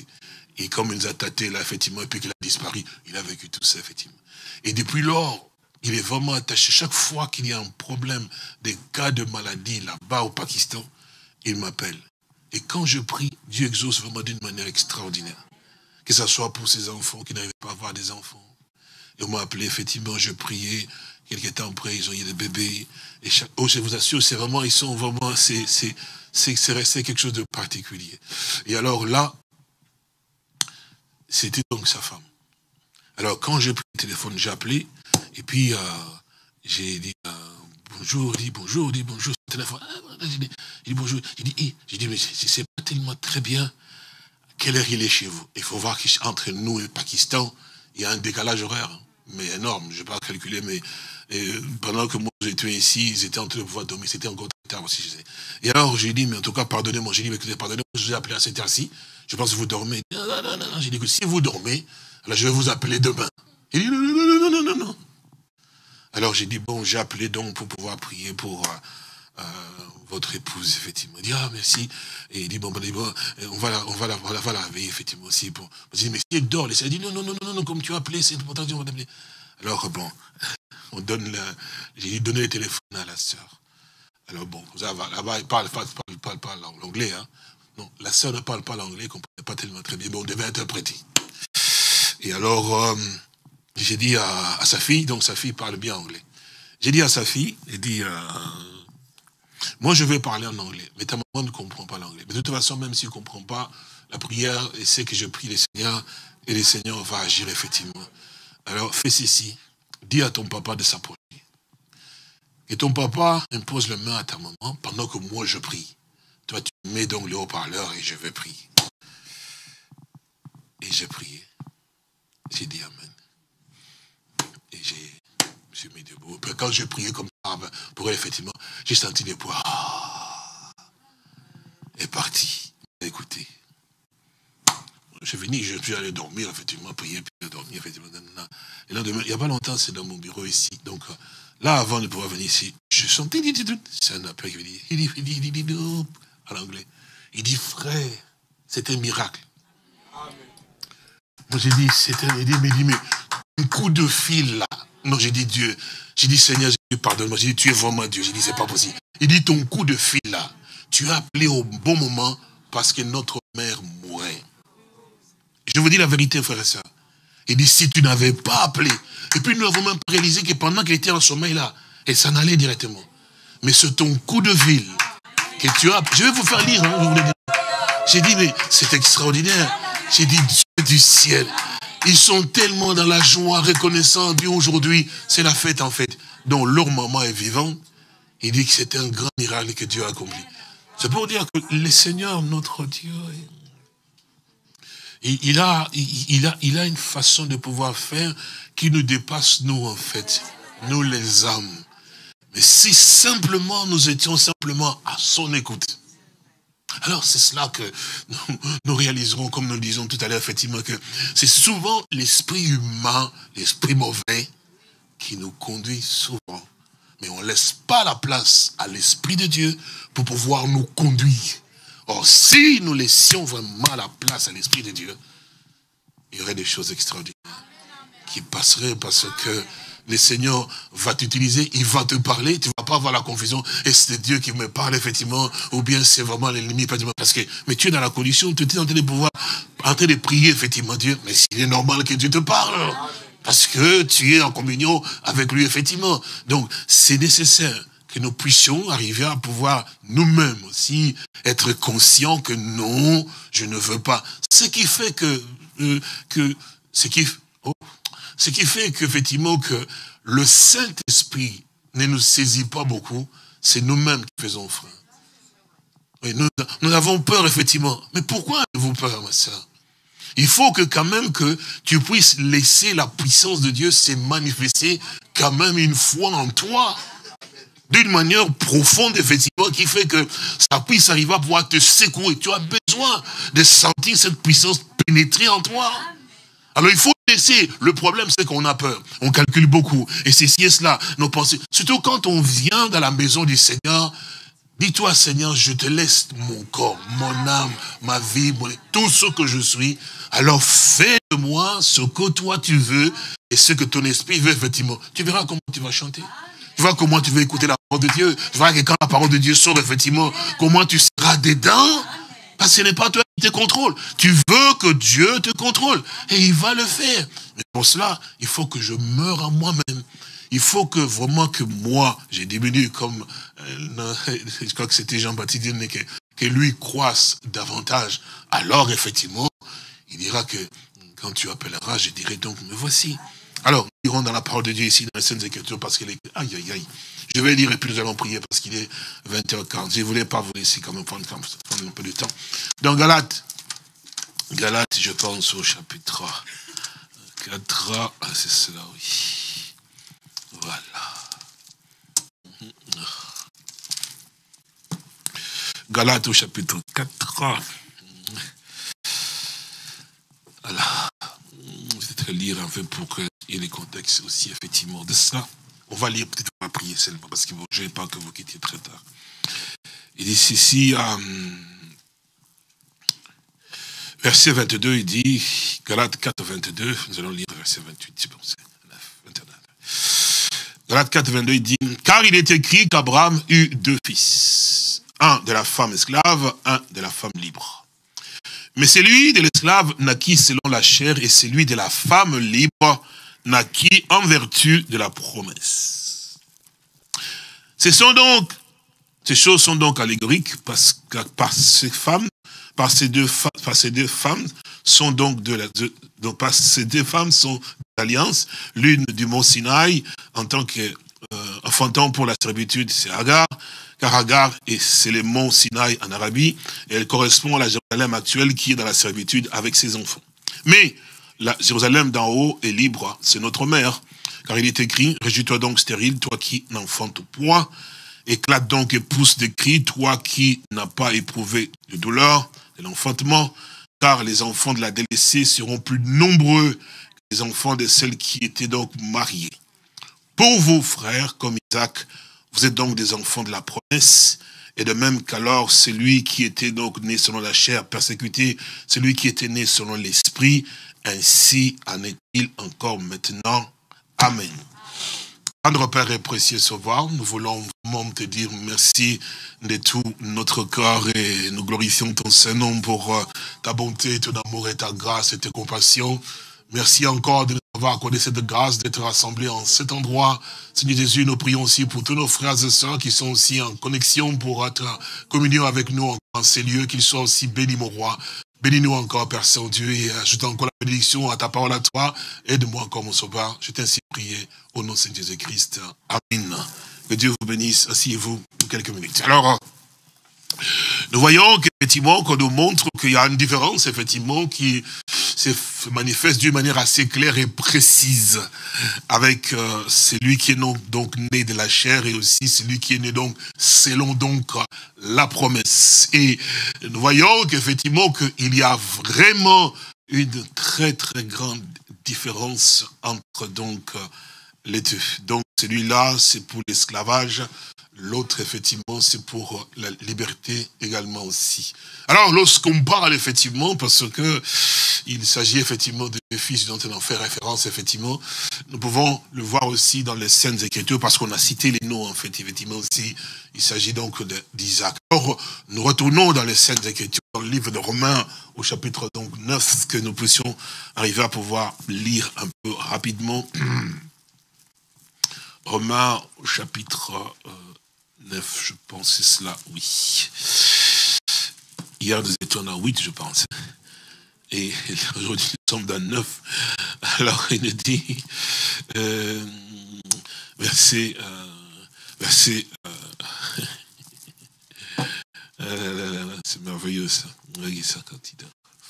Et comme il nous a tâté là, effectivement, et puis qu'il a disparu, il a vécu tout ça, effectivement. Et depuis lors, il est vraiment attaché. Chaque fois qu'il y a un problème, des cas de maladie là-bas au Pakistan, il m'appelle. Et quand je prie, Dieu exauce vraiment d'une manière extraordinaire. Que ce soit pour ses enfants qui n'arrivaient pas à avoir des enfants. Et on m'a appelé, effectivement, je priais. Quelques temps après, ils ont eu des bébés. Et je vous assure, c'est vraiment, ils sont vraiment, c'est resté quelque chose de particulier. Et alors là, c'était donc sa femme. Alors quand j'ai pris le téléphone, j'ai appelé, et puis j'ai dit bonjour, il dit bonjour, téléphone, il dit bonjour, j'ai dit mais c'est pas tellement très bien, quelle heure il est chez vous? Il faut voir qu'entre nous et le Pakistan, il y a un décalage horaire, mais énorme, je ne vais pas calculer, mais pendant que moi j'étais ici, ils étaient en train de pouvoir dormir, c'était encore très tard aussi, je sais. Et alors j'ai dit, mais en tout cas, pardonnez-moi, j'ai dit, mais écoutez, pardonnez-moi, je vous ai appelé à cette heure-ci, je pense que vous dormez. Non, j'ai dit que si vous dormez, alors je vais vous appeler demain. Il dit, non. Alors j'ai dit, bon, j'ai appelé donc pour pouvoir prier pour votre épouse, effectivement. Il dit, ah, merci. Et il dit, bon, on va la réveiller, effectivement, aussi. J'ai dit, mais si elle dort, elle dit, non, comme tu as appelé, c'est important, on va t'appeler. Alors, bon, on donne j'ai dit, donnez le téléphone à la sœur. Alors, bon, là-bas, elle parle l'anglais, hein. Non, la sœur ne parle pas l'anglais, elle ne comprenait pas tellement très bien, mais on devait interpréter. Et alors, j'ai dit à sa fille, donc sa fille parle bien anglais. J'ai dit à sa fille, j'ai dit, moi je vais parler en anglais, mais ta maman ne comprend pas l'anglais. Mais de toute façon, même s'il ne comprend pas, la prière, et c'est que je prie les Seigneurs, et le Seigneur va agir effectivement. Alors, fais ceci, dis à ton papa de s'approcher. Et ton papa impose la main à ta maman pendant que moi je prie. Toi, tu mets donc le haut-parleur et je vais prier. Et j'ai prié. J'ai dit Amen. Et je me suis mis debout. Puis quand j'ai prié comme ça, pour elle, effectivement, j'ai senti des poids. Elle est partie. Écoutez. Je suis venu, je suis allé dormir, effectivement, prier, puis dormir, effectivement. Et là, il n'y a pas longtemps, c'est dans mon bureau ici. Donc, là, avant de pouvoir venir ici, je sentais, c'est un appel qui dit, il dit, à l'anglais. Il dit, frère, c'est un miracle. Moi, j'ai dit, mais un coup de fil, là. Non, j'ai dit, Dieu, j'ai dit, Seigneur, pardonne-moi. J'ai dit, tu es vraiment Dieu. J'ai dit, c'est pas possible. Il dit, ton coup de fil, là, tu as appelé au bon moment parce que notre mère mourait. Je vous dis la vérité, frères et sœurs. Il dit, si tu n'avais pas appelé, et puis nous avons même réalisé que pendant qu'il était en sommeil là, elle s'en allait directement. Mais c'est ton coup de fil que tu as. Je vais vous faire lire, hein, j'ai dit, mais c'est extraordinaire. J'ai dit, Dieu du ciel. Ils sont tellement dans la joie, reconnaissant Dieu aujourd'hui. C'est la fête en fait. Donc leur maman est vivante. Il dit que c'est un grand miracle que Dieu a accompli. C'est pour dire que le Seigneur, notre Dieu, il a une façon de pouvoir faire qui nous dépasse nous en fait, nous les hommes. Mais si simplement nous étions simplement à son écoute, alors c'est cela que nous réaliserons, comme nous le disons tout à l'heure, effectivement, que c'est souvent l'esprit humain, l'esprit mauvais, qui nous conduit souvent. Mais on ne laisse pas la place à l'esprit de Dieu pour pouvoir nous conduire. Or, si nous laissions vraiment la place à l'Esprit de Dieu, il y aurait des choses extraordinaires qui passeraient parce que le Seigneur va t'utiliser, il va te parler, tu ne vas pas avoir la confusion. Et c'est Dieu qui me parle, effectivement, ou bien c'est vraiment l'ennemi. Parce que, mais tu es dans la condition, tu es en train de pouvoir, en train de prier, effectivement, Dieu. Mais il est normal que Dieu te parle. Parce que tu es en communion avec lui, effectivement. Donc, c'est nécessaire que nous puissions arriver à pouvoir nous-mêmes aussi être conscients que non, je ne veux pas. Ce qui fait qu'effectivement que le Saint-Esprit ne nous saisit pas beaucoup, c'est nous-mêmes qui faisons frein. Oui, nous avons peur, effectivement. Mais pourquoi avez-vous peur, ma sœur? Il faut que quand même que tu puisses laisser la puissance de Dieu se manifester quand même une fois en toi. D'une manière profonde, effectivement, qui fait que ça puisse arriver à pouvoir te secouer. Tu as besoin de sentir cette puissance pénétrer en toi. Alors il faut laisser. Le problème, c'est qu'on a peur. On calcule beaucoup. Et c'est cela, nos pensées. Surtout quand on vient dans la maison du Seigneur, Dis-toi, Seigneur, je te laisse mon corps, mon âme, ma vie, tout ce que je suis. Alors fais de moi ce que toi tu veux et ce que ton esprit veut, effectivement. Tu verras comment tu vas chanter. Tu vois comment tu vas écouter la parole de Dieu. Tu verras que quand la parole de Dieu sort, effectivement, comment tu seras dedans. Parce que ce n'est pas toi qui te contrôle. Tu veux que Dieu te contrôle. Et il va le faire. Mais pour cela, il faut que je meure à moi-même. Il faut que vraiment que moi, j'ai diminué comme, je crois que c'était Jean-Baptiste, que lui croisse davantage. Alors, effectivement, il dira que quand tu appelleras, je dirai donc, me voici. Alors, nous irons dans la parole de Dieu ici, dans les Saintes Écritures, parce qu'il est... Aïe, aïe, aïe. Je vais lire et puis nous allons prier parce qu'il est 20h40. Je ne voulais pas vous laisser quand même prendre un peu de temps. Donc, Galates, je pense au chapitre 4. Ah, c'est cela, oui. Voilà. Galates au chapitre 4. Voilà. Je vais te lire un peu pour qu'il y ait les contextes aussi, effectivement, de cela. On va lire, peut-être on va prier seulement, parce que je ne veux pas que vous quittiez très tard. Il dit ici, verset 22, il dit, Galates 4, 22, nous allons lire verset 28, c'est bon, c'est 29. Galates 4, 22, il dit, car il est écrit qu'Abraham eut 2 fils, un de la femme esclave, un de la femme libre. Mais celui de l'esclave naquit selon la chair et celui de la femme libre naquit en vertu de la promesse. Ces choses sont donc allégoriques parce que ces deux femmes sont donc ces deux femmes sont d'alliance, l'une du mont Sinaï en tant que enfantant pour la servitude, c'est Agar, car Agar c'est le mont Sinaï en Arabie, et elle correspond à la Jérusalem actuelle qui est dans la servitude avec ses enfants. Mais la Jérusalem d'en haut est libre, c'est notre mère, car il est écrit, réjouis-toi donc stérile, toi qui n'enfantes point, éclate donc et pousse des cris, toi qui n'as pas éprouvé de douleur, de l'enfantement, car les enfants de la délaissée seront plus nombreux que les enfants de celles qui étaient donc mariées. Pour vous, frères, comme Isaac, vous êtes donc des enfants de la promesse, et de même qu'alors celui qui était donc né selon la chair persécuté, celui qui était né selon l'esprit, ainsi en est-il encore maintenant. Amen. Tendre Père et précieux Sauveur, nous voulons vraiment te dire merci de tout notre cœur et nous glorifions ton Saint-Nom pour ta bonté, ton amour et ta grâce et ta compassion. Merci encore de nous avoir accordé cette grâce d'être rassemblés en cet endroit. Seigneur Jésus, nous prions aussi pour tous nos frères et sœurs qui sont aussi en connexion pour être en communion avec nous en ces lieux, qu'ils soient aussi bénis, mon roi. Bénis-nous encore, Père Saint-Dieu, et ajoute encore la bénédiction à ta parole à toi. Aide-moi encore, mon Sauveur. Je t'ai ainsi prié au nom de Saint Jésus-Christ. Amen. Que Dieu vous bénisse. Asseyez-vous pour quelques minutes. Alors, nous voyons qu'effectivement, qu'on nous montre qu'il y a une différence, effectivement, qui se manifeste d'une manière assez claire et précise avec celui qui est donc né de la chair et aussi celui qui est né donc selon donc la promesse. Et nous voyons qu'effectivement qu'il y a vraiment une très très grande différence entre donc les deux. Donc celui-là c'est pour l'esclavage. L'autre, effectivement, c'est pour la liberté également aussi. Alors, lorsqu'on parle, effectivement, parce que il s'agit, effectivement, de fils dont on en fait référence, effectivement, nous pouvons le voir aussi dans les Saintes Écritures, parce qu'on a cité les noms, en fait, effectivement, aussi. Il s'agit donc d'Isaac. Alors, nous retournons dans les Saintes Écritures, dans le livre de Romains, au chapitre donc 9, que nous puissions arriver à pouvoir lire un peu rapidement. Romains, au chapitre 9, je pense, c'est cela, oui. Hier, nous étions dans 8, je pense. Et aujourd'hui, nous sommes dans 9. Alors, il nous dit, verset c'est merveilleux ça. Voyez ça quand il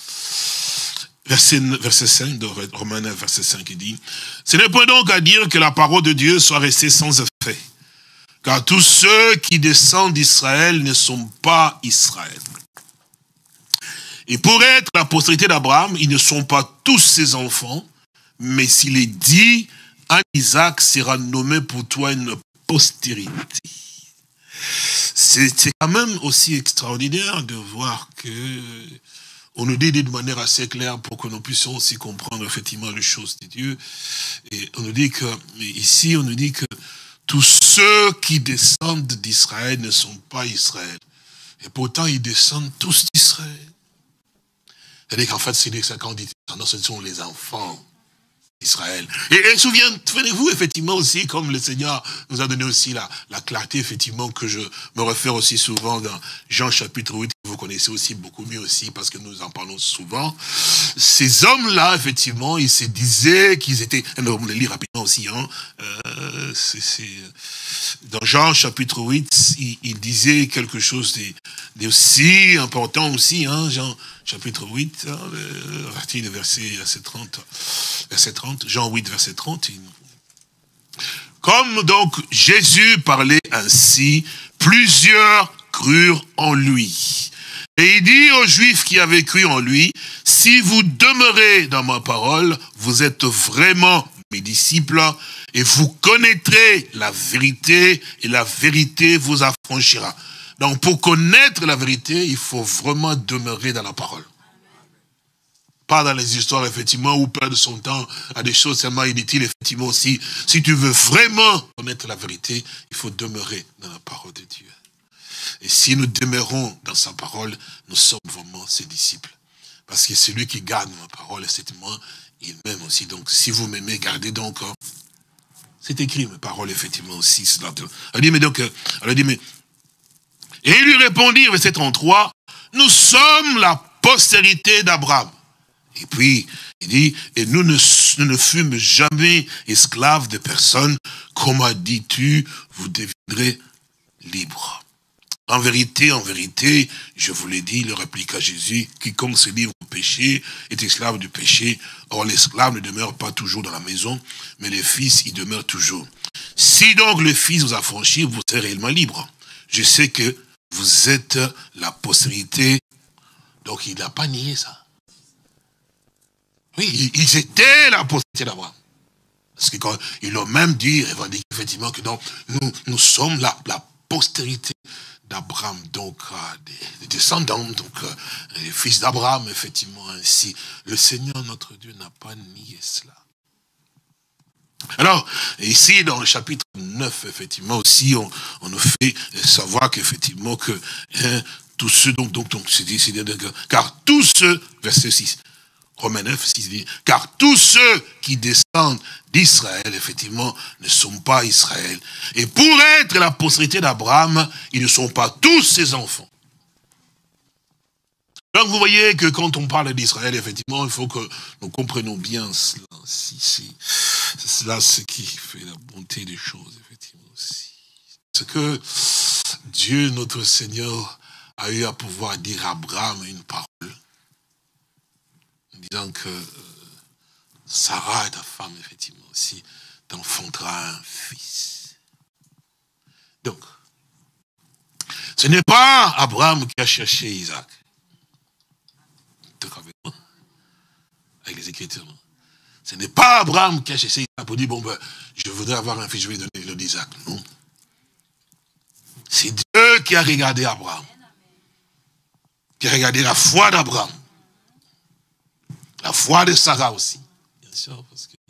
Verset 5 de Romains 9, verset 5, il dit, ce n'est point donc à dire que la parole de Dieu soit restée sans effet. Car tous ceux qui descendent d'Israël ne sont pas Israël. Et pour être la postérité d'Abraham, ils ne sont pas tous ses enfants, mais s'il est dit, un Isaac sera nommé pour toi une postérité. c'est quand même aussi extraordinaire de voir que on nous dit de manière assez claire pour que nous puissions aussi comprendre effectivement les choses de Dieu. Et on nous dit que, ici, on nous dit que tous ceux qui descendent d'Israël ne sont pas Israël. Et pourtant, ils descendent tous d'Israël. C'est-à-dire qu'en fait, c'est quand on dit descendants, ce sont les enfants d'Israël. Et souvenez-vous, effectivement, aussi, comme le Seigneur nous a donné aussi la clarté, effectivement, que je me réfère aussi souvent dans Jean chapitre 8, que vous connaissez aussi beaucoup mieux aussi, parce que nous en parlons souvent. Ces hommes-là, effectivement, ils se disaient qu'ils étaient, on le lit rapidement aussi, hein, dans Jean chapitre 8, il disait quelque chose d'aussi important aussi, hein, Jean chapitre 8, hein, à partir du verset 30, Jean 8, verset 30. Comme donc Jésus parlait ainsi, plusieurs crurent en lui. Et il dit aux Juifs qui avaient cru en lui, si vous demeurez dans ma parole, vous êtes vraiment mes disciples, et vous connaîtrez la vérité, et la vérité vous affranchira. Donc pour connaître la vérité, il faut vraiment demeurer dans la parole. Pas dans les histoires, effectivement, où perdre son temps à des choses seulement inutiles, effectivement aussi. Si tu veux vraiment connaître la vérité, il faut demeurer dans la parole de Dieu. Et si nous demeurons dans sa parole, nous sommes vraiment ses disciples. Parce que c'est lui qui garde ma parole, effectivement, il m'aime aussi. Donc, si vous m'aimez, gardez donc. C'est écrit, mes paroles, effectivement, aussi. Elle dit, mais donc, elle dit, mais. Et il lui répondit, verset 33, nous sommes la postérité d'Abraham. Et puis, il dit, et nous ne fûmes jamais esclaves de personne. Comment dis-tu, vous deviendrez libres? En vérité, je vous l'ai dit, il répliqua Jésus, quiconque se livre au péché est esclave du péché. Or, l'esclave ne demeure pas toujours dans la maison, mais le Fils y demeure toujours. Si donc le Fils vous affranchit, vous serez réellement libre. Je sais que vous êtes la postérité. Donc, il n'a pas nié ça. Oui, ils étaient la postérité d'Abraham. Parce que quand ils l'ont même dit, revendiqué effectivement que donc, nous sommes la postérité d'Abraham, donc des descendants, donc les fils d'Abraham, effectivement, ainsi. Le Seigneur, notre Dieu, n'a pas nié cela. Alors, ici, dans le chapitre 9, effectivement, aussi, on nous fait savoir qu'effectivement, que tous ceux, donc c'est dit, car tous ceux, verset 6, Romains 9, 6 dit, car tous ceux qui descendent d'Israël, effectivement, ne sont pas Israël. Et pour être la postérité d'Abraham, ils ne sont pas tous ses enfants. Donc vous voyez que quand on parle d'Israël, effectivement, il faut que nous comprenions bien cela. C'est cela ce qui fait la bonté des choses, effectivement aussi. C'est que Dieu, notre Seigneur, a eu à pouvoir dire à Abraham une parole, disant que Sarah, ta femme, effectivement aussi, t'enfantera un fils. Donc, ce n'est pas Abraham qui a cherché Isaac. Avec les Écritures. Ce n'est pas Abraham qui a cherché Isaac pour dire, bon, ben, je voudrais avoir un fils, je vais donner le nom d'Isaac. Non. C'est Dieu qui a regardé Abraham. Qui a regardé la foi d'Abraham. La foi de Sarah aussi. Bien sûr, parce que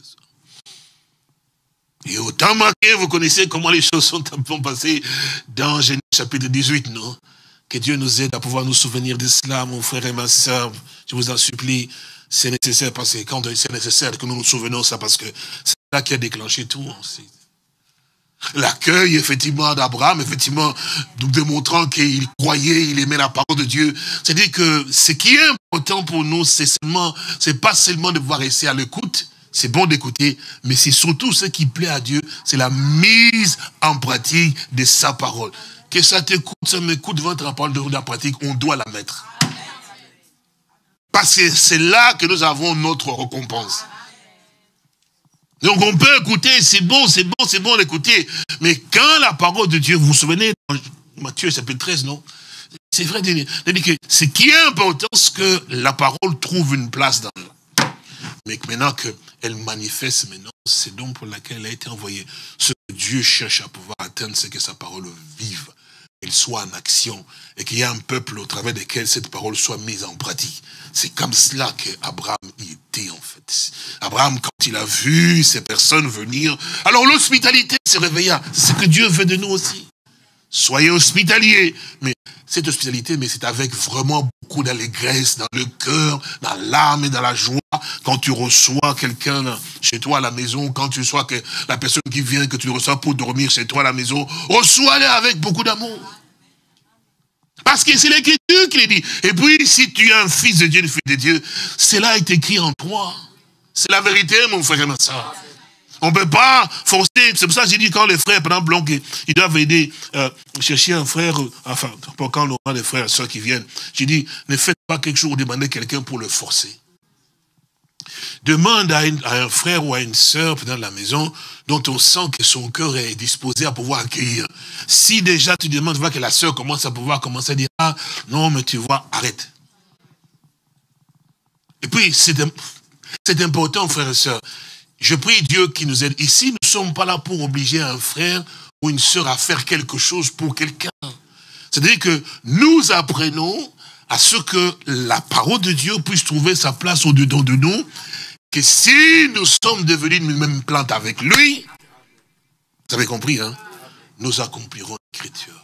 et autant marqué, vous connaissez comment les choses sont un peu passées dans Genèse chapitre 18, non? Que Dieu nous aide à pouvoir nous souvenir de cela, mon frère et ma soeur. Je vous en supplie, c'est nécessaire, parce que quand c'est nécessaire que nous nous souvenons de ça, parce que c'est là qui a déclenché tout ensuite. L'accueil, effectivement, d'Abraham, effectivement, nous démontrant qu'il croyait, il aimait la parole de Dieu. C'est-à-dire que ce qui est important pour nous, c'est pas seulement de pouvoir rester à l'écoute, c'est bon d'écouter, mais c'est surtout ce qui plaît à Dieu, c'est la mise en pratique de sa parole. Que ça t'écoute, ça m'écoute, votre parole de la pratique, on doit la mettre. Parce que c'est là que nous avons notre récompense. Donc on peut écouter, c'est bon d'écouter. Mais quand la parole de Dieu, vous vous souvenez, dans Matthieu chapitre 13, non? C'est vrai de dire que ce qui est important, c'est que la parole trouve une place dans nous. Mais que maintenant qu'elle manifeste maintenant, c'est donc pour laquelle elle a été envoyée. Ce que Dieu cherche à pouvoir atteindre, c'est que sa parole vive. qu'elle soit en action et qu'il y ait un peuple au travers desquels cette parole soit mise en pratique. C'est comme cela qu'Abraham y était en fait. Abraham, quand il a vu ces personnes venir, alors l'hospitalité se réveilla. C'est ce que Dieu veut de nous aussi. Soyez hospitaliers. Mais cette hospitalité, mais c'est avec vraiment beaucoup d'allégresse dans le cœur, dans l'âme et dans la joie. Quand tu reçois quelqu'un chez toi à la maison, quand tu reçois que la personne qui vient, que tu le reçois pour dormir chez toi à la maison, reçois-le avec beaucoup d'amour. Parce que c'est l'Écriture qui le dit. Et puis, si tu es un fils de Dieu, une fille de Dieu, cela est écrit en toi. C'est la vérité, mon frère et ma soeur. On ne peut pas forcer. C'est pour ça que j'ai dit quand les frères, par exemple, ils doivent aider, chercher un frère, enfin, quand on a des frères et sœurs qui viennent, j'ai dit, ne faites pas quelque chose ou demandez quelqu'un pour le forcer. Demande à un frère ou à une sœur dans la maison dont on sent que son cœur est disposé à pouvoir accueillir. Si déjà tu demandes, tu vois que la sœur commence à pouvoir commencer à dire, ah non mais tu vois, arrête. Et puis c'est important frères et sœurs. Je prie Dieu qui nous aide. Ici nous ne sommes pas là pour obliger un frère ou une sœur à faire quelque chose pour quelqu'un. C'est-à-dire que nous apprenons à ce que la parole de Dieu puisse trouver sa place au-dedans de nous, que si nous sommes devenus une même plante avec lui, vous avez compris, hein, nous accomplirons l'Écriture.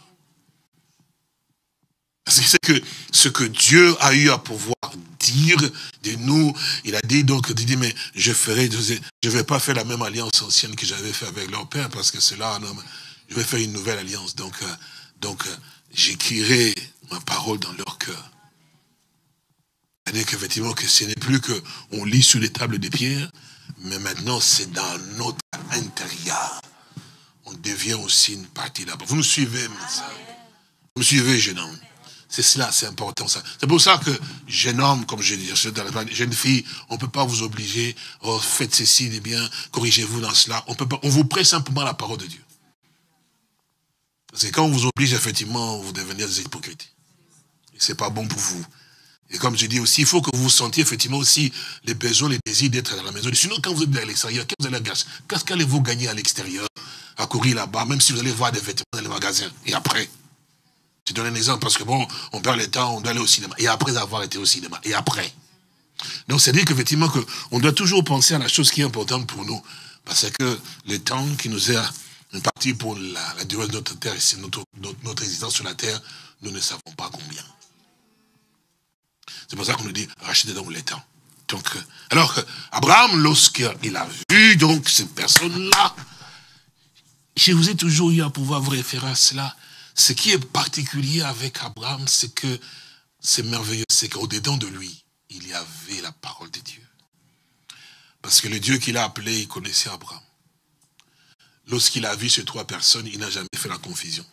C'est que ce que Dieu a eu à pouvoir dire de nous, il a dit donc, il dit, mais je ne vais pas faire la même alliance ancienne que j'avais fait avec leur père, parce que c'est là, non, je vais faire une nouvelle alliance. Donc j'écrirai ma parole dans leur cœur. C'est-à-dire qu'effectivement, que ce n'est plus qu'on lit sur les tables de pierre, mais maintenant c'est dans notre intérieur. On devient aussi une partie là-bas. Vous me suivez, ça? Vous me suivez, jeune homme? C'est cela, c'est important ça. C'est pour ça que, jeune homme, comme je dis, jeune fille, on ne peut pas vous obliger, oh, faites ceci, eh bien, corrigez-vous dans cela. On vous prête simplement la parole de Dieu. Parce que quand on vous oblige, effectivement, vous devenez des hypocrites. Et ce n'est pas bon pour vous. Et comme je dis aussi, il faut que vous sentiez effectivement aussi les besoins, les désirs d'être dans la maison. Sinon, quand vous êtes à l'extérieur, qu'est-ce qu'allez-vous gagner à l'extérieur, à courir là-bas, même si vous allez voir des vêtements dans les magasins. Et après, je donne un exemple parce que bon, on perd le temps, on doit aller au cinéma. Et après avoir été au cinéma. Et après. Donc, c'est-à-dire qu'effectivement, on doit toujours penser à la chose qui est importante pour nous. Parce que le temps qui nous est imparti pour la durée de notre terre, et c'est notre existence sur la terre, nous ne savons pas combien. C'est pour ça qu'on nous dit, rachetez donc les temps. Donc, alors, Abraham, lorsqu'il a vu donc ces personnes-là, je vous ai toujours eu à pouvoir vous référer à cela. Ce qui est particulier avec Abraham, c'est que c'est merveilleux, c'est qu'au-dedans de lui, il y avait la parole de Dieu. Parce que le Dieu qu'il a appelé, il connaissait Abraham. Lorsqu'il a vu ces trois personnes, il n'a jamais fait la confusion.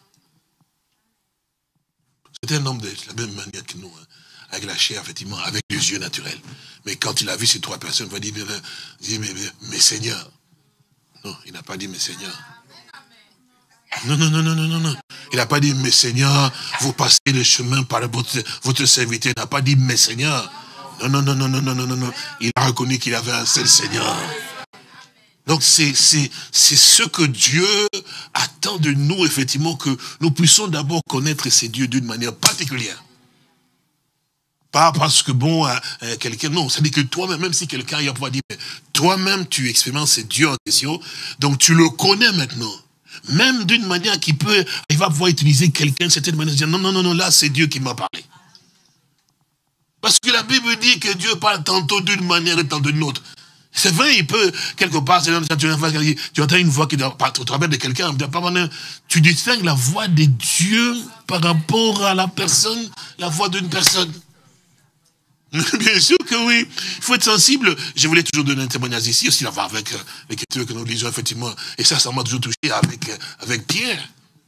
C'était un homme de la même manière que nous, hein, avec la chair, effectivement, avec les yeux naturels. Mais quand il a vu ces trois personnes, il va dire, mais Seigneur. Non, il n'a pas dit, mais Seigneur. Non. Il n'a pas dit, mais Seigneur, vous passez le chemin par votre serviteur. Il n'a pas dit, mais Seigneur. Non. Il a reconnu qu'il avait un seul Seigneur. Donc c'est ce que Dieu attend de nous, effectivement, que nous puissions d'abord connaître ces dieux d'une manière particulière. Pas parce que, bon, quelqu'un, non, c'est-à-dire que toi-même, même si quelqu'un il va pouvoir dire, toi-même, tu expérimentes ces dieux en question, donc tu le connais maintenant. Même d'une manière il va pouvoir utiliser quelqu'un de cette manière, dire, non, là, c'est Dieu qui m'a parlé. Parce que la Bible dit que Dieu parle tantôt d'une manière et tantôt d'une autre. C'est vrai, il peut, quelque part, tu entends une voix qui doit au travers de quelqu'un, tu distingues la voix de Dieu par rapport à la personne, la voix d'une personne. Bien sûr que oui. Il faut être sensible. Je voulais toujours donner un témoignage ici, aussi d'avoir avec l'écriture que nous lisons, effectivement. Et ça m'a toujours touché avec Pierre.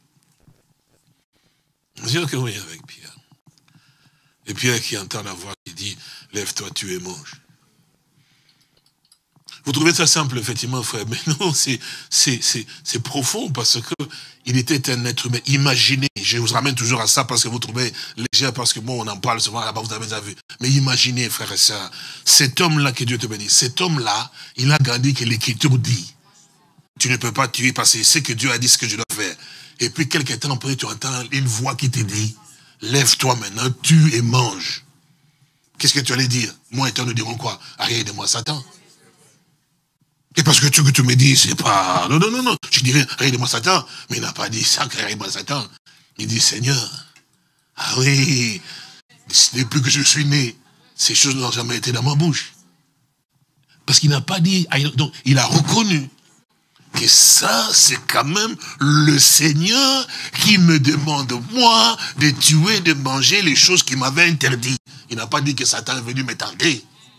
Bien sûr que oui, avec Pierre. Et Pierre qui entend la voix qui dit, lève-toi, tu et mange. Vous trouvez ça simple, effectivement, frère, mais non, c'est profond parce que il était un être humain. Imaginez, je vous ramène toujours à ça parce que vous trouvez léger, parce que bon, on en parle souvent là-bas, vous avez déjà vu. Mais imaginez, frère et sœur, cet homme-là, que Dieu te bénisse, cet homme-là, il a grandi que l'Écriture dit. Tu ne peux pas tuer parce que c'est que Dieu a dit ce que je dois faire. Et puis quelques temps après, tu entends une voix qui te dit, lève-toi maintenant, tue et mange. Qu'est-ce que tu allais dire? Moi et toi, nous dirons quoi? Arrête de moi, Satan. Et parce que tu me dis, c'est pas... Non, non, non, non. Je dirais, arrête de moi, Satan. Mais il n'a pas dit ça, arrête de moi, Satan. Il dit, Seigneur, ah oui, depuis que je suis né, ces choses n'ont jamais été dans ma bouche. Parce qu'il n'a pas dit, donc il a reconnu que ça, c'est quand même le Seigneur qui me demande, moi, de tuer, de manger les choses qu'il m'avait interdites. Il n'a pas dit que Satan est venu me tenter.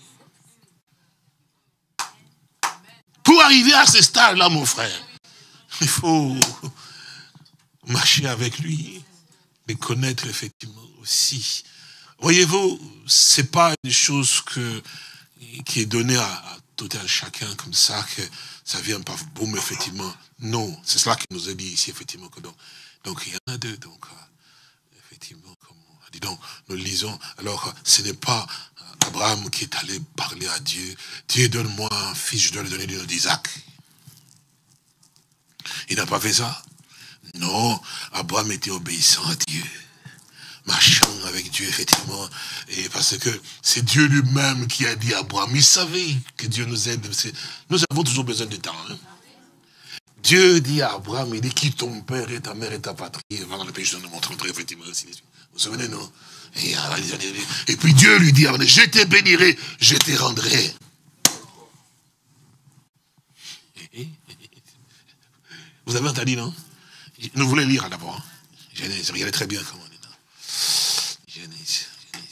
Pour arriver à ce stade-là, mon frère, il faut marcher avec lui, le connaître effectivement aussi. Voyez-vous, c'est pas une chose qui est donnée à tout un chacun comme ça, que ça vient pas boum, effectivement. Non, c'est cela qui nous est dit ici, effectivement. Que donc il y en a deux, donc effectivement, comme on a dit. Donc, nous lisons, alors ce n'est pas Abraham qui est allé parler à Dieu. Dieu, donne-moi un fils, je dois lui donner du nom d'Isaac. Il n'a pas fait ça. Non, Abraham était obéissant à Dieu. Marchant avec Dieu, effectivement. Et parce que c'est Dieu lui-même qui a dit à Abraham, il savait que Dieu nous aide. Nous avons toujours besoin de temps. Hein? Dieu dit à Abraham, il dit, quitte ton père et ta mère et ta patrie. Et va dans le pays, je te montrerai, effectivement. Vous vous souvenez, non? Et puis Dieu lui dit, je te bénirai, je te rendrai. Vous avez entendu, non? Nous voulons lire d'abord. Genèse, regardez très bien comment on est là. Genèse.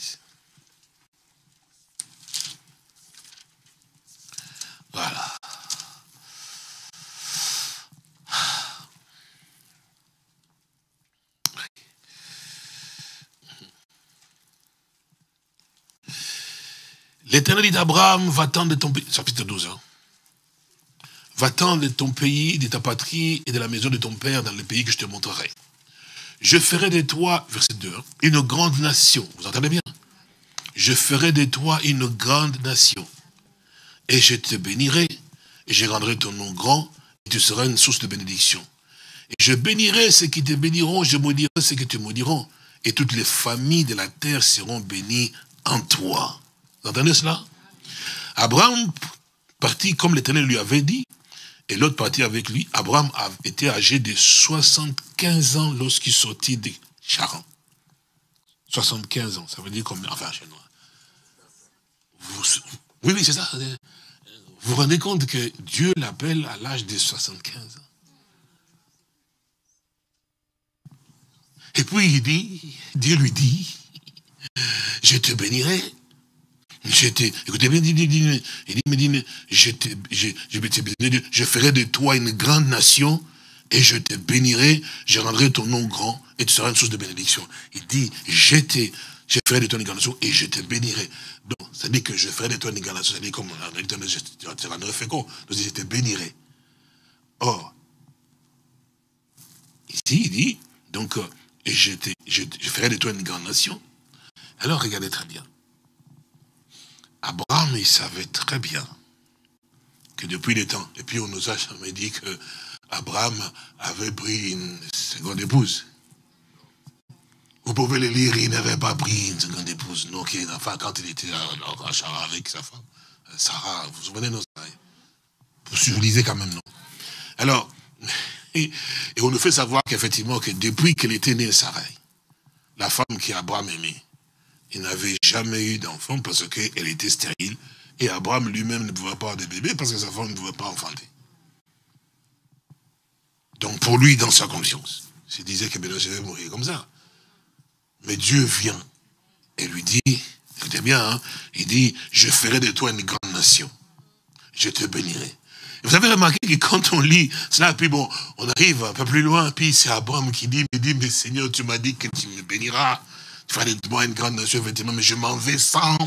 Voilà. L'Éternel dit à Abraham, va-t'en de ton pays, chapitre 12, hein. Va-t'en de ton pays, de ta patrie et de la maison de ton père dans le pays que je te montrerai. Je ferai de toi, verset 2, hein, une grande nation. Vous entendez bien? Je ferai de toi une grande nation. Et je te bénirai, et je rendrai ton nom grand, et tu seras une source de bénédiction. Et je bénirai ceux qui te béniront, je maudirai ceux qui te maudiront. Et toutes les familles de la terre seront bénies en toi. Vous entendez cela? Abraham partit comme l'Éternel lui avait dit, et l'autre partit avec lui. Abraham était âgé de 75 ans lorsqu'il sortit de Charan. 75 ans, ça veut dire combien? Enfin, chez nous. Oui, c'est ça. Vous vous rendez compte que Dieu l'appelle à l'âge de 75 ans. Et puis Dieu lui dit, je te bénirai. Écoutez bien, je ferai de toi une grande nation et je te bénirai, je rendrai ton nom grand et tu seras une source de bénédiction. Il dit, je ferai de toi une grande nation et je te bénirai. Donc, ça dit que je ferai de toi une grande nation, ça dit comme on a dit, je te rendrai fécond, donc je te bénirai. Or, ici, il dit, donc, et je ferai de toi une grande nation. Alors, regardez très bien. Abraham, il savait très bien que depuis le temps, et puis on nous a jamais dit que Abraham avait pris une seconde épouse. Vous pouvez le lire, il n'avait pas pris une seconde épouse. Non, enfin, quand il était à Charan avec sa femme, Sarah, vous vous souvenez, non? Vous lisez quand même, non? Alors, et on nous fait savoir qu'effectivement, que depuis qu'elle était née, Sarah, la femme qu'Abraham aimait, il n'avait jamais eu d'enfant parce qu'elle était stérile. Et Abraham lui-même ne pouvait pas avoir de bébé parce que sa femme ne pouvait pas enfanter. Donc pour lui, dans sa conscience, il se disait que je vais mourir comme ça. Mais Dieu vient et lui dit, écoutez bien, hein, il dit, je ferai de toi une grande nation. Je te bénirai. Et vous avez remarqué que quand on lit cela, puis bon, on arrive un peu plus loin, puis c'est Abraham qui dit, mais Seigneur, tu m'as dit que tu me béniras. Tu feras de moi une grande nation, effectivement, mais je m'en vais sans.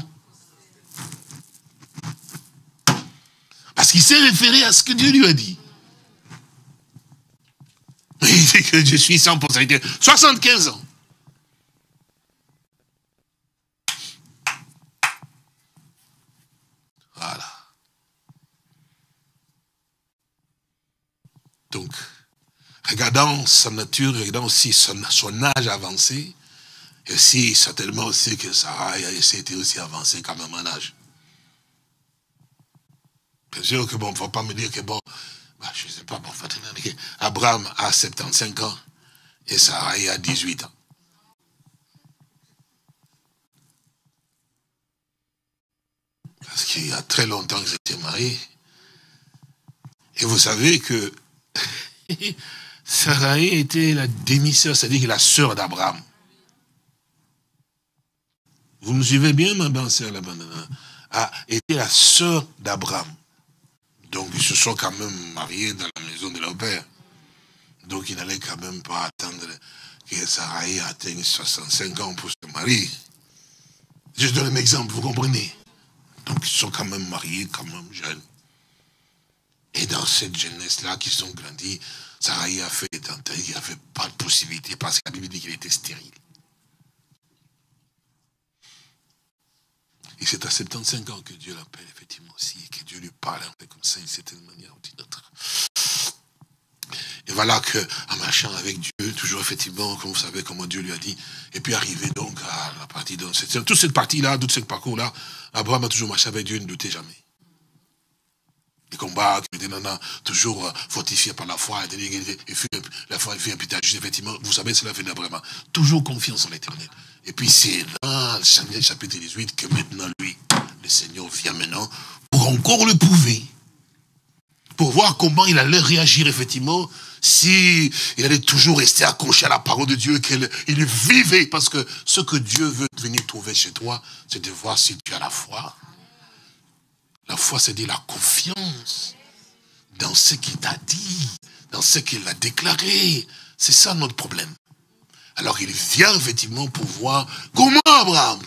Parce qu'il s'est référé à ce que Dieu lui a dit. Il dit que je suis sans postérité. 75 ans. Voilà. Donc, regardant sa nature, regardant aussi son âge avancé, et aussi certainement aussi que Sarah a été aussi avancée quand même en âge. Bien sûr que bon, il ne faut pas me dire que bon, bah, je ne sais pas, bon, Abraham a 75 ans et Sarah a 18 ans. Parce qu'il y a très longtemps qu'ils étaient mariés. Et vous savez que Sarah était la demi-sœur, c'est-à-dire la sœur d'Abraham. Vous me suivez bien, ma bonne sœur là-bas? Était la sœur d'Abraham. Donc ils se sont quand même mariés dans la maison de leur père. Donc ils n'allaient quand même pas attendre que Sarah atteigne 65 ans pour se marier. Je donne un exemple, vous comprenez? Donc ils sont quand même mariés, quand même jeunes. Et dans cette jeunesse-là qu'ils ont grandi, Sarah a fait des tentatives, il n'y avait pas de possibilité parce que la Bible dit qu'il était stérile. Et c'est à 75 ans que Dieu l'appelle effectivement aussi, et que Dieu lui parle un peu comme ça, d'une certaine manière ou d'une autre. Et voilà qu'en marchant avec Dieu, toujours effectivement, comme vous savez comment Dieu lui a dit, et puis arrivé donc à la partie, toute cette partie-là, tout ce parcours-là, Abraham a toujours marché avec Dieu, il ne doutait jamais. Les combats qui étaient toujours fortifiés par la foi, et la foi fut imputée à Jésus, effectivement, vous savez, cela fait d'Abraham. Toujours confiance en l'Éternel. Et puis c'est dans le chapitre 18 que maintenant lui, le Seigneur vient maintenant pour encore le prouver. Pour voir comment il allait réagir effectivement, si il allait toujours rester accroché à la parole de Dieu, qu'il vivait. Parce que ce que Dieu veut venir trouver chez toi, c'est de voir si tu as la foi. La foi, c'est dire la confiance dans ce qu'il t'a dit, dans ce qu'il a déclaré. C'est ça notre problème. Alors il vient effectivement pour voir comment Abraham.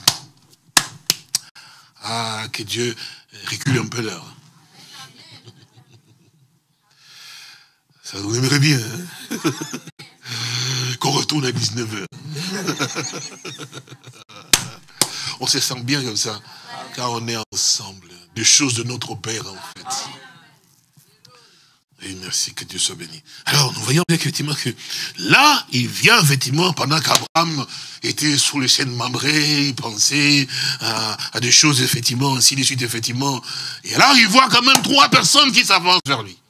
Ah, que Dieu recule un peu l'heure. Ça vous aimerait bien, hein? Qu'on retourne à 19h. On se sent bien comme ça, car on est ensemble. Des choses de notre Père, en fait. Et merci, que Dieu soit béni. Alors, nous voyons bien effectivement que là, il vient effectivement, pendant qu'Abraham était sur le chêne membré, il pensait à des choses, effectivement, ainsi de suite, effectivement. Et alors, il voit quand même 3 personnes qui s'avancent vers lui.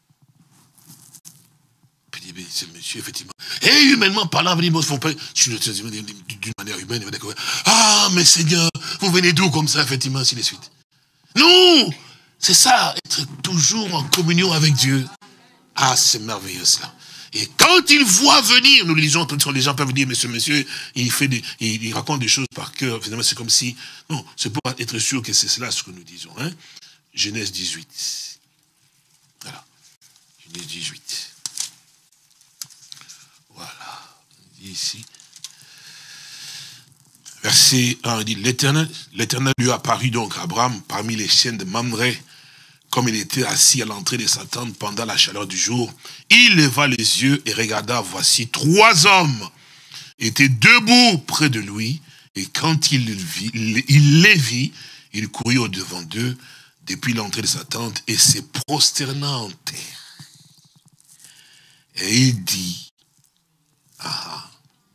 Il dit, c'est monsieur, effectivement. Et humainement parlant, d'une manière humaine, il va découvrir, ah, mais Seigneur, vous venez d'où comme ça, effectivement, ainsi de suite. Non! C'est ça, être toujours en communion avec Dieu. Ah, c'est merveilleux cela. Et quand il voit venir, nous lisons, les gens peuvent dire, mais ce monsieur, il raconte des choses par cœur. Finalement, c'est comme si, non, c'est pour être sûr que c'est cela ce que nous disons. Hein? Genèse 18. Voilà. Genèse 18. Voilà. Il dit ici. Verset 1, il dit, l'Éternel lui apparut donc à Abraham parmi les chênes de Mamré, comme il était assis à l'entrée de sa tente pendant la chaleur du jour. Il leva les yeux et regarda, voici 3 hommes étaient debout près de lui, et quand il les vit, il courut au-devant d'eux depuis l'entrée de sa tente et se prosterna en terre. Et il dit, ah,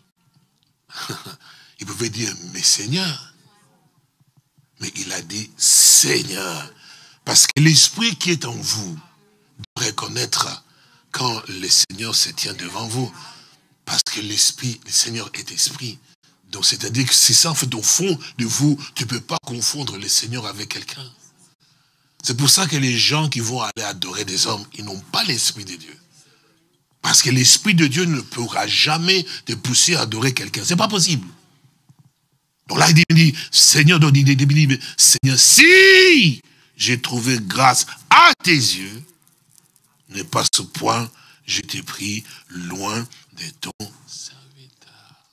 il pouvait dire, mais Seigneur. Mais il a dit, Seigneur. Parce que l'esprit qui est en vous doit reconnaître quand le Seigneur se tient devant vous. Parce que l'esprit, le Seigneur est esprit. Donc c'est-à-dire que c'est ça, en fait, au fond de vous, tu ne peux pas confondre le Seigneur avec quelqu'un. C'est pour ça que les gens qui vont aller adorer des hommes, ils n'ont pas l'esprit de Dieu. Parce que l'esprit de Dieu ne pourra jamais te pousser à adorer quelqu'un. C'est pas possible. Donc là, il dit, Seigneur, Seigneur, si j'ai trouvé grâce à tes yeux, n'est pas ce point, je t'ai pris loin de ton serviteur.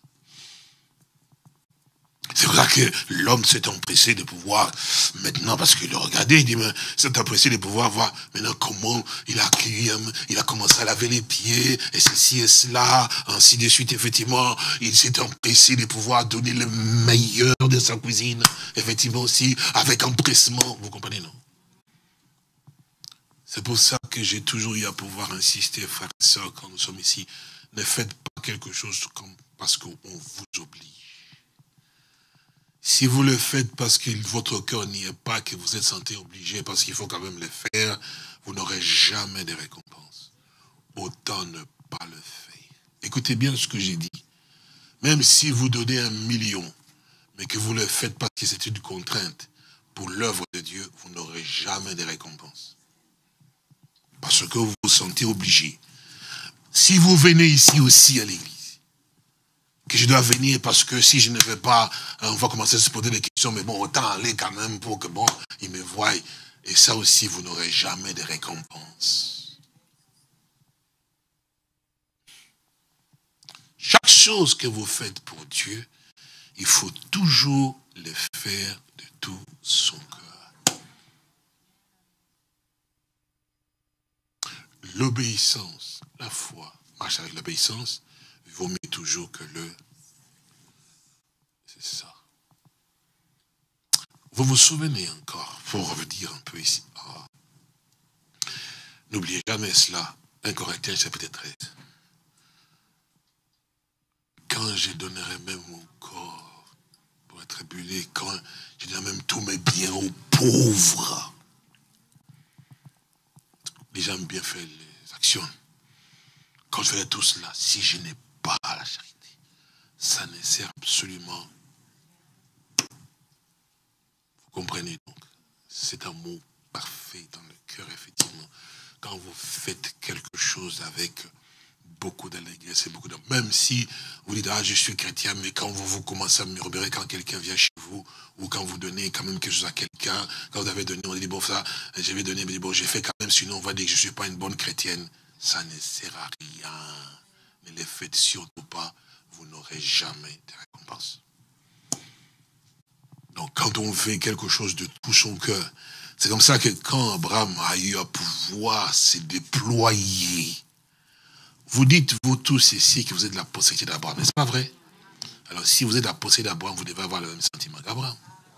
C'est pour ça que l'homme s'est empressé de pouvoir, maintenant, parce qu'il le regardait, il dit, mais s'est empressé de pouvoir voir maintenant comment il a accueilli, il a commencé à laver les pieds, et ceci et cela, ainsi de suite, effectivement, il s'est empressé de pouvoir donner le meilleur de sa cuisine, effectivement aussi, avec empressement, vous comprenez, non? C'est pour ça que j'ai toujours eu à pouvoir insister, frères et sœurs, quand nous sommes ici. Ne faites pas quelque chose parce qu'on vous oblige. Si vous le faites parce que votre cœur n'y est pas, que vous êtes senti obligé, parce qu'il faut quand même le faire, vous n'aurez jamais de récompense. Autant ne pas le faire. Écoutez bien ce que j'ai dit. Même si vous donnez 1 million, mais que vous ne le faites parce que c'est une contrainte pour l'œuvre de Dieu, vous n'aurez jamais de récompense. Parce que vous vous sentez obligé. Si vous venez ici aussi à l'église, que je dois venir parce que si je ne vais pas, on va commencer à se poser des questions, mais bon, autant aller quand même pour que bon, ils me voient. Et ça aussi, vous n'aurez jamais de récompense. Chaque chose que vous faites pour Dieu, il faut toujours le faire de tout son cœur. L'obéissance, la foi, marche avec l'obéissance, vaut mieux toujours que le... C'est ça. Vous vous souvenez encore, pour revenir un peu ici. Oh. N'oubliez jamais cela. 1 Corinthiens chapitre 13. Quand je donnerai même mon corps pour être brûlé, quand je donnerai même tous mes biens aux pauvres. Les gens bien fait les actions. Quand je ferai tout cela, si je n'ai pas la charité, ça ne sert absolument. Vous comprenez donc, c'est un mot parfait dans le cœur, effectivement. Quand vous faites quelque chose avec beaucoup d'allégresse et beaucoup d'amour, même si vous dites, ah, je suis chrétien, mais quand vous commencez à murmurer, quand quelqu'un vient chez vous, ou quand vous donnez quand même quelque chose à quelqu'un, quand vous avez donné, on dit, bon, ça, je vais donner, mais bon, j'ai fait quand même, sinon on va dire que je ne suis pas une bonne chrétienne. Ça ne sert à rien. Ne les faites surtout pas, vous n'aurez jamais de récompense. Donc quand on fait quelque chose de tout son cœur, c'est comme ça que quand Abraham a eu à pouvoir se déployer, vous dites, vous tous ici, que vous êtes de la postérité d'Abraham, n'est-ce pas vrai? Alors si vous êtes de la postérité d'Abraham, vous devez avoir le même sentiment qu'Abraham.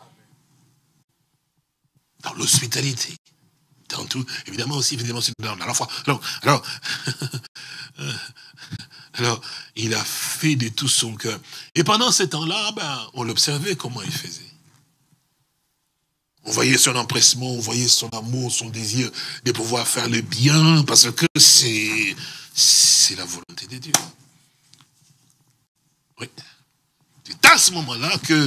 Dans l'hospitalité. Dans tout, évidemment aussi, évidemment, c'est dans la foi. Alors, il a fait de tout son cœur. Et pendant ce temps-là, on l'observait comment il faisait. On voyait son empressement, on voyait son amour, son désir de pouvoir faire le bien, parce que c'est la volonté de Dieu. Oui. C'est à ce moment-là que,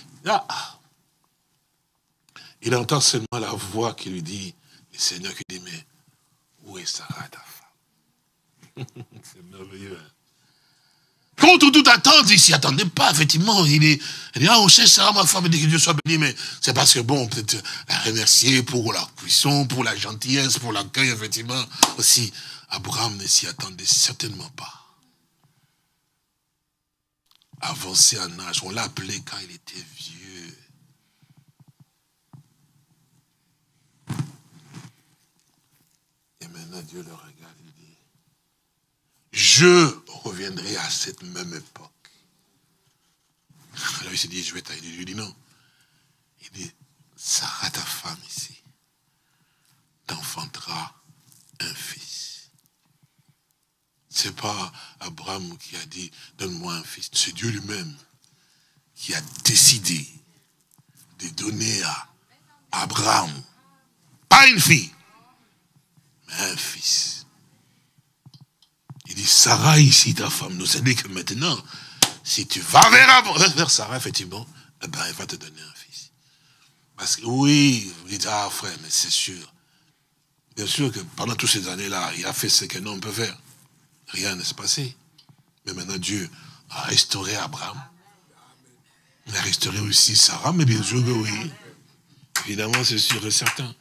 il entend seulement la voix qui lui dit, le Seigneur qui dit, mais où est Sarah, ta femme? C'est merveilleux. Hein? Contre toute attente, il ne s'y attendait pas, effectivement. Il dit, on cherche Sarah, ma femme, et dit que Dieu soit béni, mais c'est parce que, bon, peut-être la remercier pour la cuisson, pour la gentillesse, pour l'accueil, effectivement. Aussi, Abraham ne s'y attendait certainement pas. Avancé en âge, on l'a appelé quand il était vieux. Et maintenant, Dieu le regarde, il dit, je reviendrai à cette même époque. Alors il s'est dit, je vais t'aider. Il lui dit non. Il dit, Sarah, ta femme ici, t'enfantera un fils. C'est pas Abraham qui a dit, donne-moi un fils. C'est Dieu lui-même qui a décidé de donner à Abraham, pas une fille, mais un fils. Il dit, Sarah ici, ta femme, nous a dit que maintenant, si tu vas vers Sarah, effectivement, eh ben, elle va te donner un fils. Parce que, oui, vous dites, ah frère, mais c'est sûr. Bien sûr que pendant toutes ces années-là, il a fait ce qu'un homme peut faire. Rien ne s'est passé. Mais maintenant, Dieu a restauré Abraham. Il a restauré aussi Sarah, mais bien sûr que oui. Évidemment, c'est sûr et certain.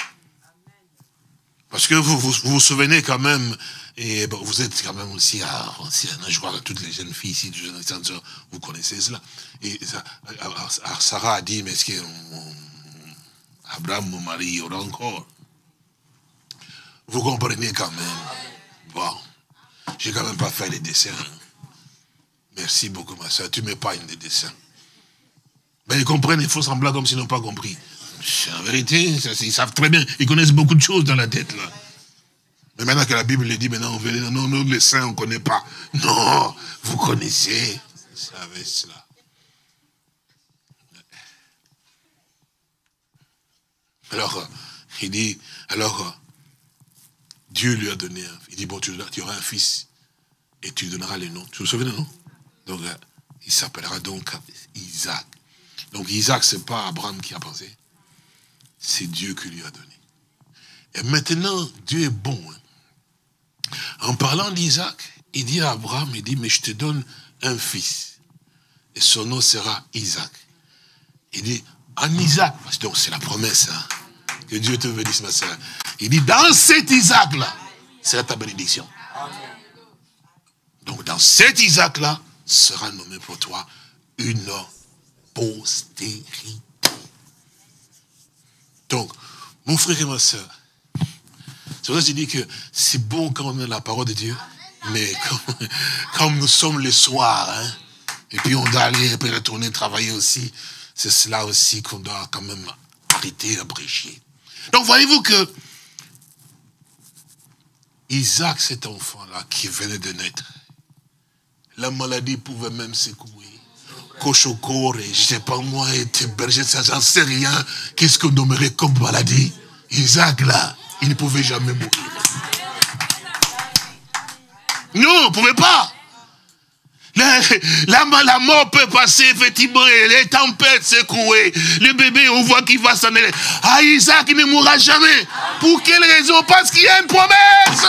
Parce que vous souvenez quand même, et bon, vous êtes quand même aussi un joueur de toutes les jeunes filles ici, vous connaissez cela. Et Sarah a dit, mais est-ce que Abraham, mon mari, il aura encore? Vous comprenez quand même. Bon, j'ai quand même pas fait les dessins. Merci beaucoup, ma soeur, tu m'épargnes des dessins. Mais ils comprennent, il faut sembler comme s'ils n'ont pas compris. C'est la vérité, ils savent très bien, ils connaissent beaucoup de choses dans la tête là. Mais maintenant que la Bible le dit, maintenant on veut dire, non, nous les saints on ne connaît pas. Non, vous connaissez, vous savez cela. Alors, il dit, Dieu lui a donné il dit, bon, tu auras un fils et tu lui donneras le nom. Tu te souviens, non? Donc, il s'appellera donc Isaac. Donc, Isaac, ce n'est pas Abraham qui a pensé. C'est Dieu qui lui a donné. Et maintenant, Dieu est bon. Hein. En parlant d'Isaac, il dit à Abraham, il dit, mais je te donne un fils. Et son nom sera Isaac. Il dit, en Isaac, donc c'est la promesse, hein, que Dieu te bénisse, ma soeur. Il dit, dans cet Isaac-là, c'est ta bénédiction. Donc dans cet Isaac-là, sera nommé pour toi une postérité. Donc, mon frère et ma soeur, c'est pour ça que je dis que c'est bon quand on a la parole de Dieu, mais comme nous sommes le soir, hein, et puis on doit aller et puis retourner travailler aussi, c'est cela aussi qu'on doit quand même arrêter à prêcher. Donc voyez-vous que Isaac, cet enfant-là qui venait de naître, la maladie pouvait même secouer. Cochocore, je ne sais pas moi, était berger, j'en sais rien. Qu'est-ce qu'on nommerait comme maladie? Isaac là, il ne pouvait jamais mourir. Non, on ne pouvait pas. La mort peut passer, effectivement, et les tempêtes secouer. Le bébé, on voit qu'il va s'en aller. Ah, Isaac, il ne mourra jamais. Pour quelle raison? Parce qu'il y a une promesse.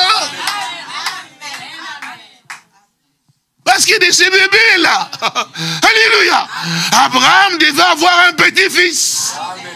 Parce qu'il y a de ces bébés-là. Alléluia. Abraham devait avoir un petit-fils.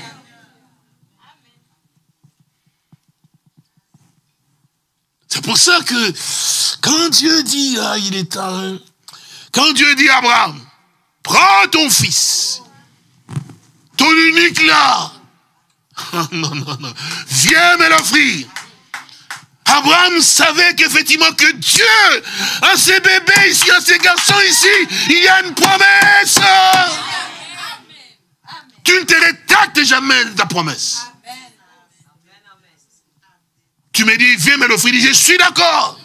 C'est pour ça que, quand Dieu dit, ah, il est temps. Quand Dieu dit à Abraham, prends ton fils, ton unique là, non, viens me l'offrir. Abraham savait qu'effectivement que Dieu, à ces bébés ici, à ces garçons ici, il y a une promesse. Tu ne te rétractes jamais de ta promesse. Tu me dis, viens me l'offrir, je suis d'accord.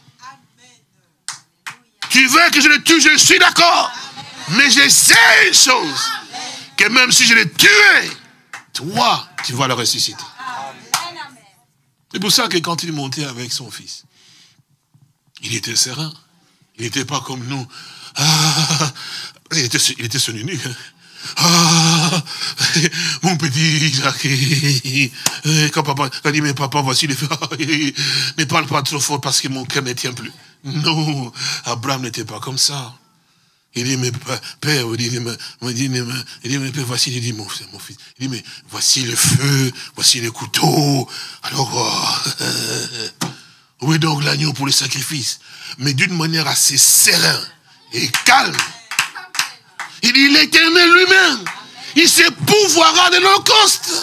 Tu veux que je le tue, je suis d'accord. Mais je sais une chose, que même si je l'ai tué, toi, tu vas le ressusciter. C'est pour ça que quand il montait avec son fils, il était serein. Il n'était pas comme nous. Ah, il était son unique. Ah, mon petit Isaac. Quand il dit, mais papa, voici les frères. Ne parle pas trop fort parce que mon cœur ne tient plus. Non, Abraham n'était pas comme ça. Il dit, mais père, il dit, mais père, voici, il dit, mon fils. Il dit, mais voici le feu, voici le couteau. Alors, où est donc l'agneau pour le sacrifice? Mais d'une manière assez sereine et calme. Il dit, l'Éternel lui-même, il se pourvoira de l'Holocauste.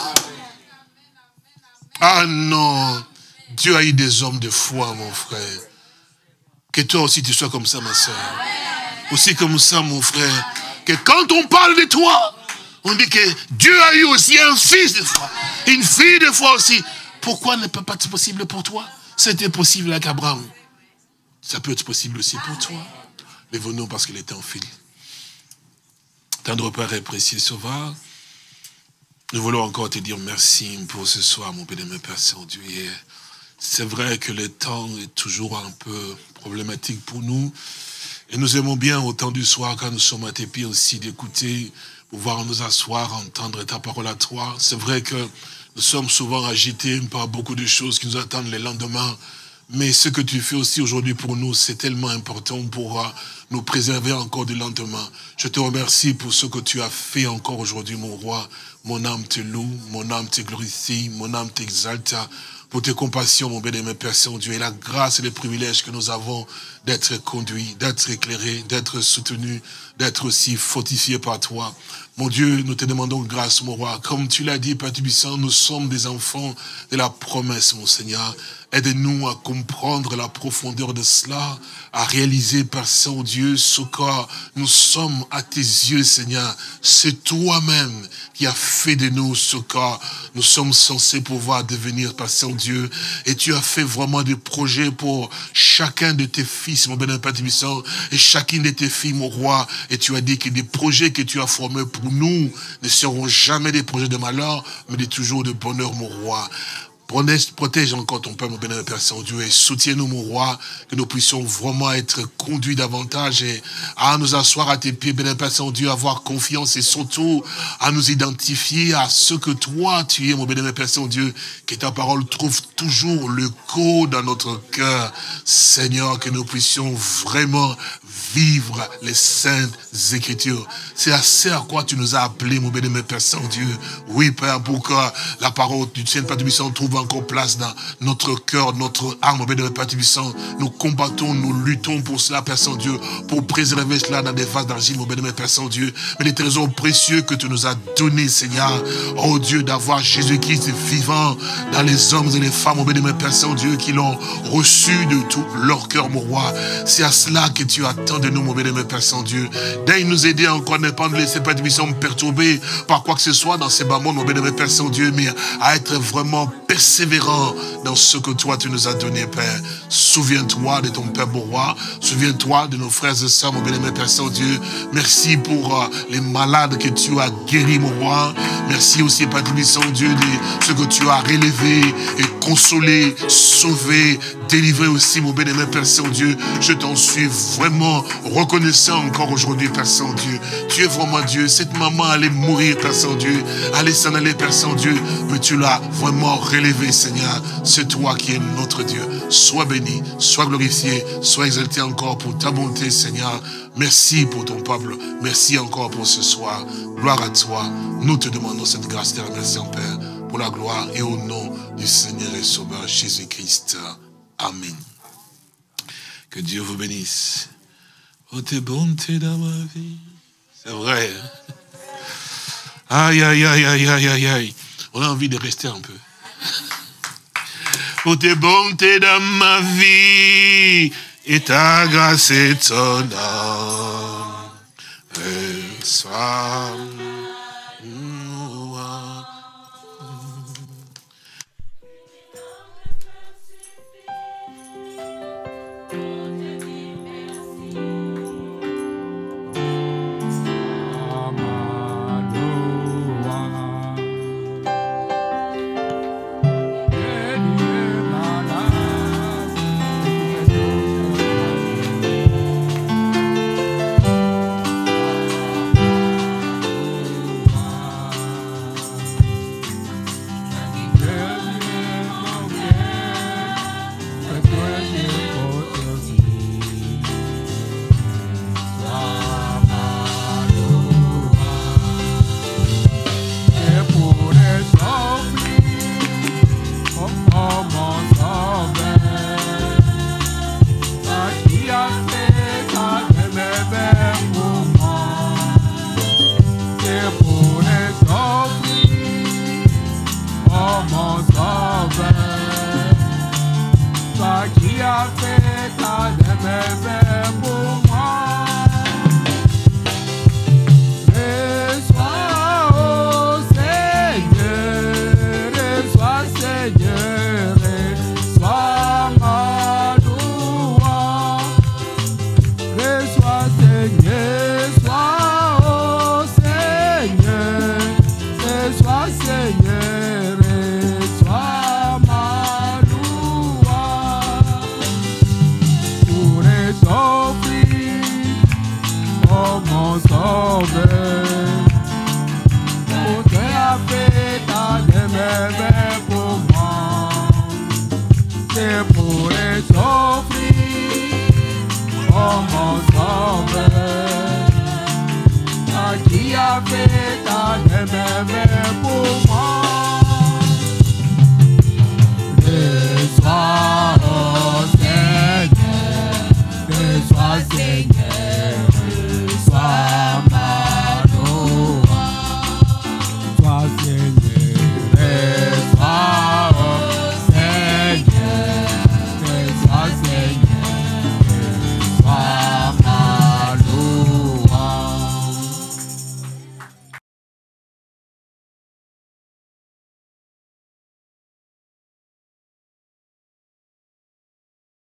Ah non, Dieu a eu des hommes de foi, mon frère. Que toi aussi tu sois comme ça, ma soeur. Aussi comme ça, mon frère. Que quand on parle de toi, on dit que Dieu a eu aussi un fils de foi. Une fille de foi aussi. Pourquoi ne peut pas être possible pour toi? C'était possible avec Abraham. Ça peut être possible aussi pour toi. Mais venons parce qu'il était en fil. Tendre Père et précieux Sauveur, nous voulons encore te dire merci pour ce soir, mon bien-aimé Père Saint-Dieu. C'est vrai que le temps est toujours un peu problématique pour nous. Et nous aimons bien au temps du soir, quand nous sommes à tes pieds aussi, d'écouter, pouvoir nous asseoir, entendre ta parole à toi. C'est vrai que nous sommes souvent agités par beaucoup de choses qui nous attendent le lendemain. Mais ce que tu fais aussi aujourd'hui pour nous, c'est tellement important pour nous préserver encore du lendemain. Je te remercie pour ce que tu as fait encore aujourd'hui, mon roi. Mon âme te loue, mon âme te glorifie, mon âme t'exalte. Pour tes compassions, mon bien-aimé Père Saint-Dieu, et la grâce et le privilège que nous avons d'être conduits, d'être éclairés, d'être soutenus, d'être aussi fortifiés par toi. Mon Dieu, nous te demandons grâce, mon roi. Comme tu l'as dit, Père Tubissant, nous sommes des enfants de la promesse, mon Seigneur. Aide-nous à comprendre la profondeur de cela, à réaliser, Père Saint-Dieu, ce que nous sommes à tes yeux, Seigneur. C'est toi-même qui as fait de nous ce que nous sommes censés pouvoir devenir, Père Saint-Dieu. Et tu as fait vraiment des projets pour chacun de tes fils, mon bénémoine Père Tibissant, et chacune de tes filles, mon roi. Et tu as dit que des projets que tu as formés pour nous ne seront jamais des projets de malheur, mais toujours de bonheur, mon roi. Protège encore ton peuple, mon bénémoine Père Saint-Dieu, et soutiens-nous, mon roi, que nous puissions vraiment être conduits davantage et à nous asseoir à tes pieds, bénémoine Père Saint-Dieu, avoir confiance et surtout à nous identifier à ce que toi tu es, mon bénémoine Père Saint-Dieu, que ta parole trouve toujours le code dans notre cœur. Seigneur, que nous puissions vraiment vivre les saintes écritures. C'est à ce à quoi tu nous as appelés, mon bénémoine Père Saint-Dieu. Oui, Père, pour que la parole du Saint-Père Tibissant trouve encore place dans notre cœur, notre âme, mon bénémoine Père Tibissant. Nous combattons, nous luttons pour cela, Père Saint-Dieu, pour préserver cela dans des vases d'argile, mon bénémoine Père Saint-Dieu. Mais les trésors précieux que tu nous as donnés, Seigneur, oh Dieu, d'avoir Jésus-Christ vivant dans les hommes et les femmes, mon bénémoine Père Saint-Dieu, qui l'ont reçu de tout leur cœur, mon roi. C'est à cela que tu attends de nous, mon bénémoine Père Saint-Dieu. Daigne nous aider encore, ne pas nous laisser, Père Tibissant, perturber par quoi que ce soit dans ces bas mondes, mon bénémoine Père Saint-Dieu, mais à être vraiment persévérant dans ce que toi tu nous as donné, Père. Souviens-toi de ton Père, mon roi. Souviens-toi de nos frères et sœurs, mon bénémoine Père Saint-Dieu. Merci pour les malades que tu as guéris, mon roi. Merci aussi, Père Tibissant, Dieu, de ce que tu as relevé et consolé, sauvé, délivré aussi, mon bénémoine Père Saint-Dieu. Je t'en suis vraiment reconnaissant encore aujourd'hui, Père Saint-Dieu. Tu es vraiment Dieu. Cette maman allait mourir, Père Saint-Dieu. Allait s'en aller, Père Saint-Dieu. Mais tu l'as vraiment relevé, Seigneur. C'est toi qui es notre Dieu. Sois béni, sois glorifié, sois exalté encore pour ta bonté, Seigneur. Merci pour ton peuple. Merci encore pour ce soir. Gloire à toi. Nous te demandons cette grâce, te remercions, Père, pour la gloire et au nom du Seigneur et Sauveur Jésus-Christ. Amen. Que Dieu vous bénisse. Oh, tes bontés dans ma vie. C'est vrai. Hein? Aïe, aïe, aïe, aïe, aïe, aïe, aïe. On a envie de rester un peu. Oh, tes bontés dans ma vie et ta grâce étonnante. Sois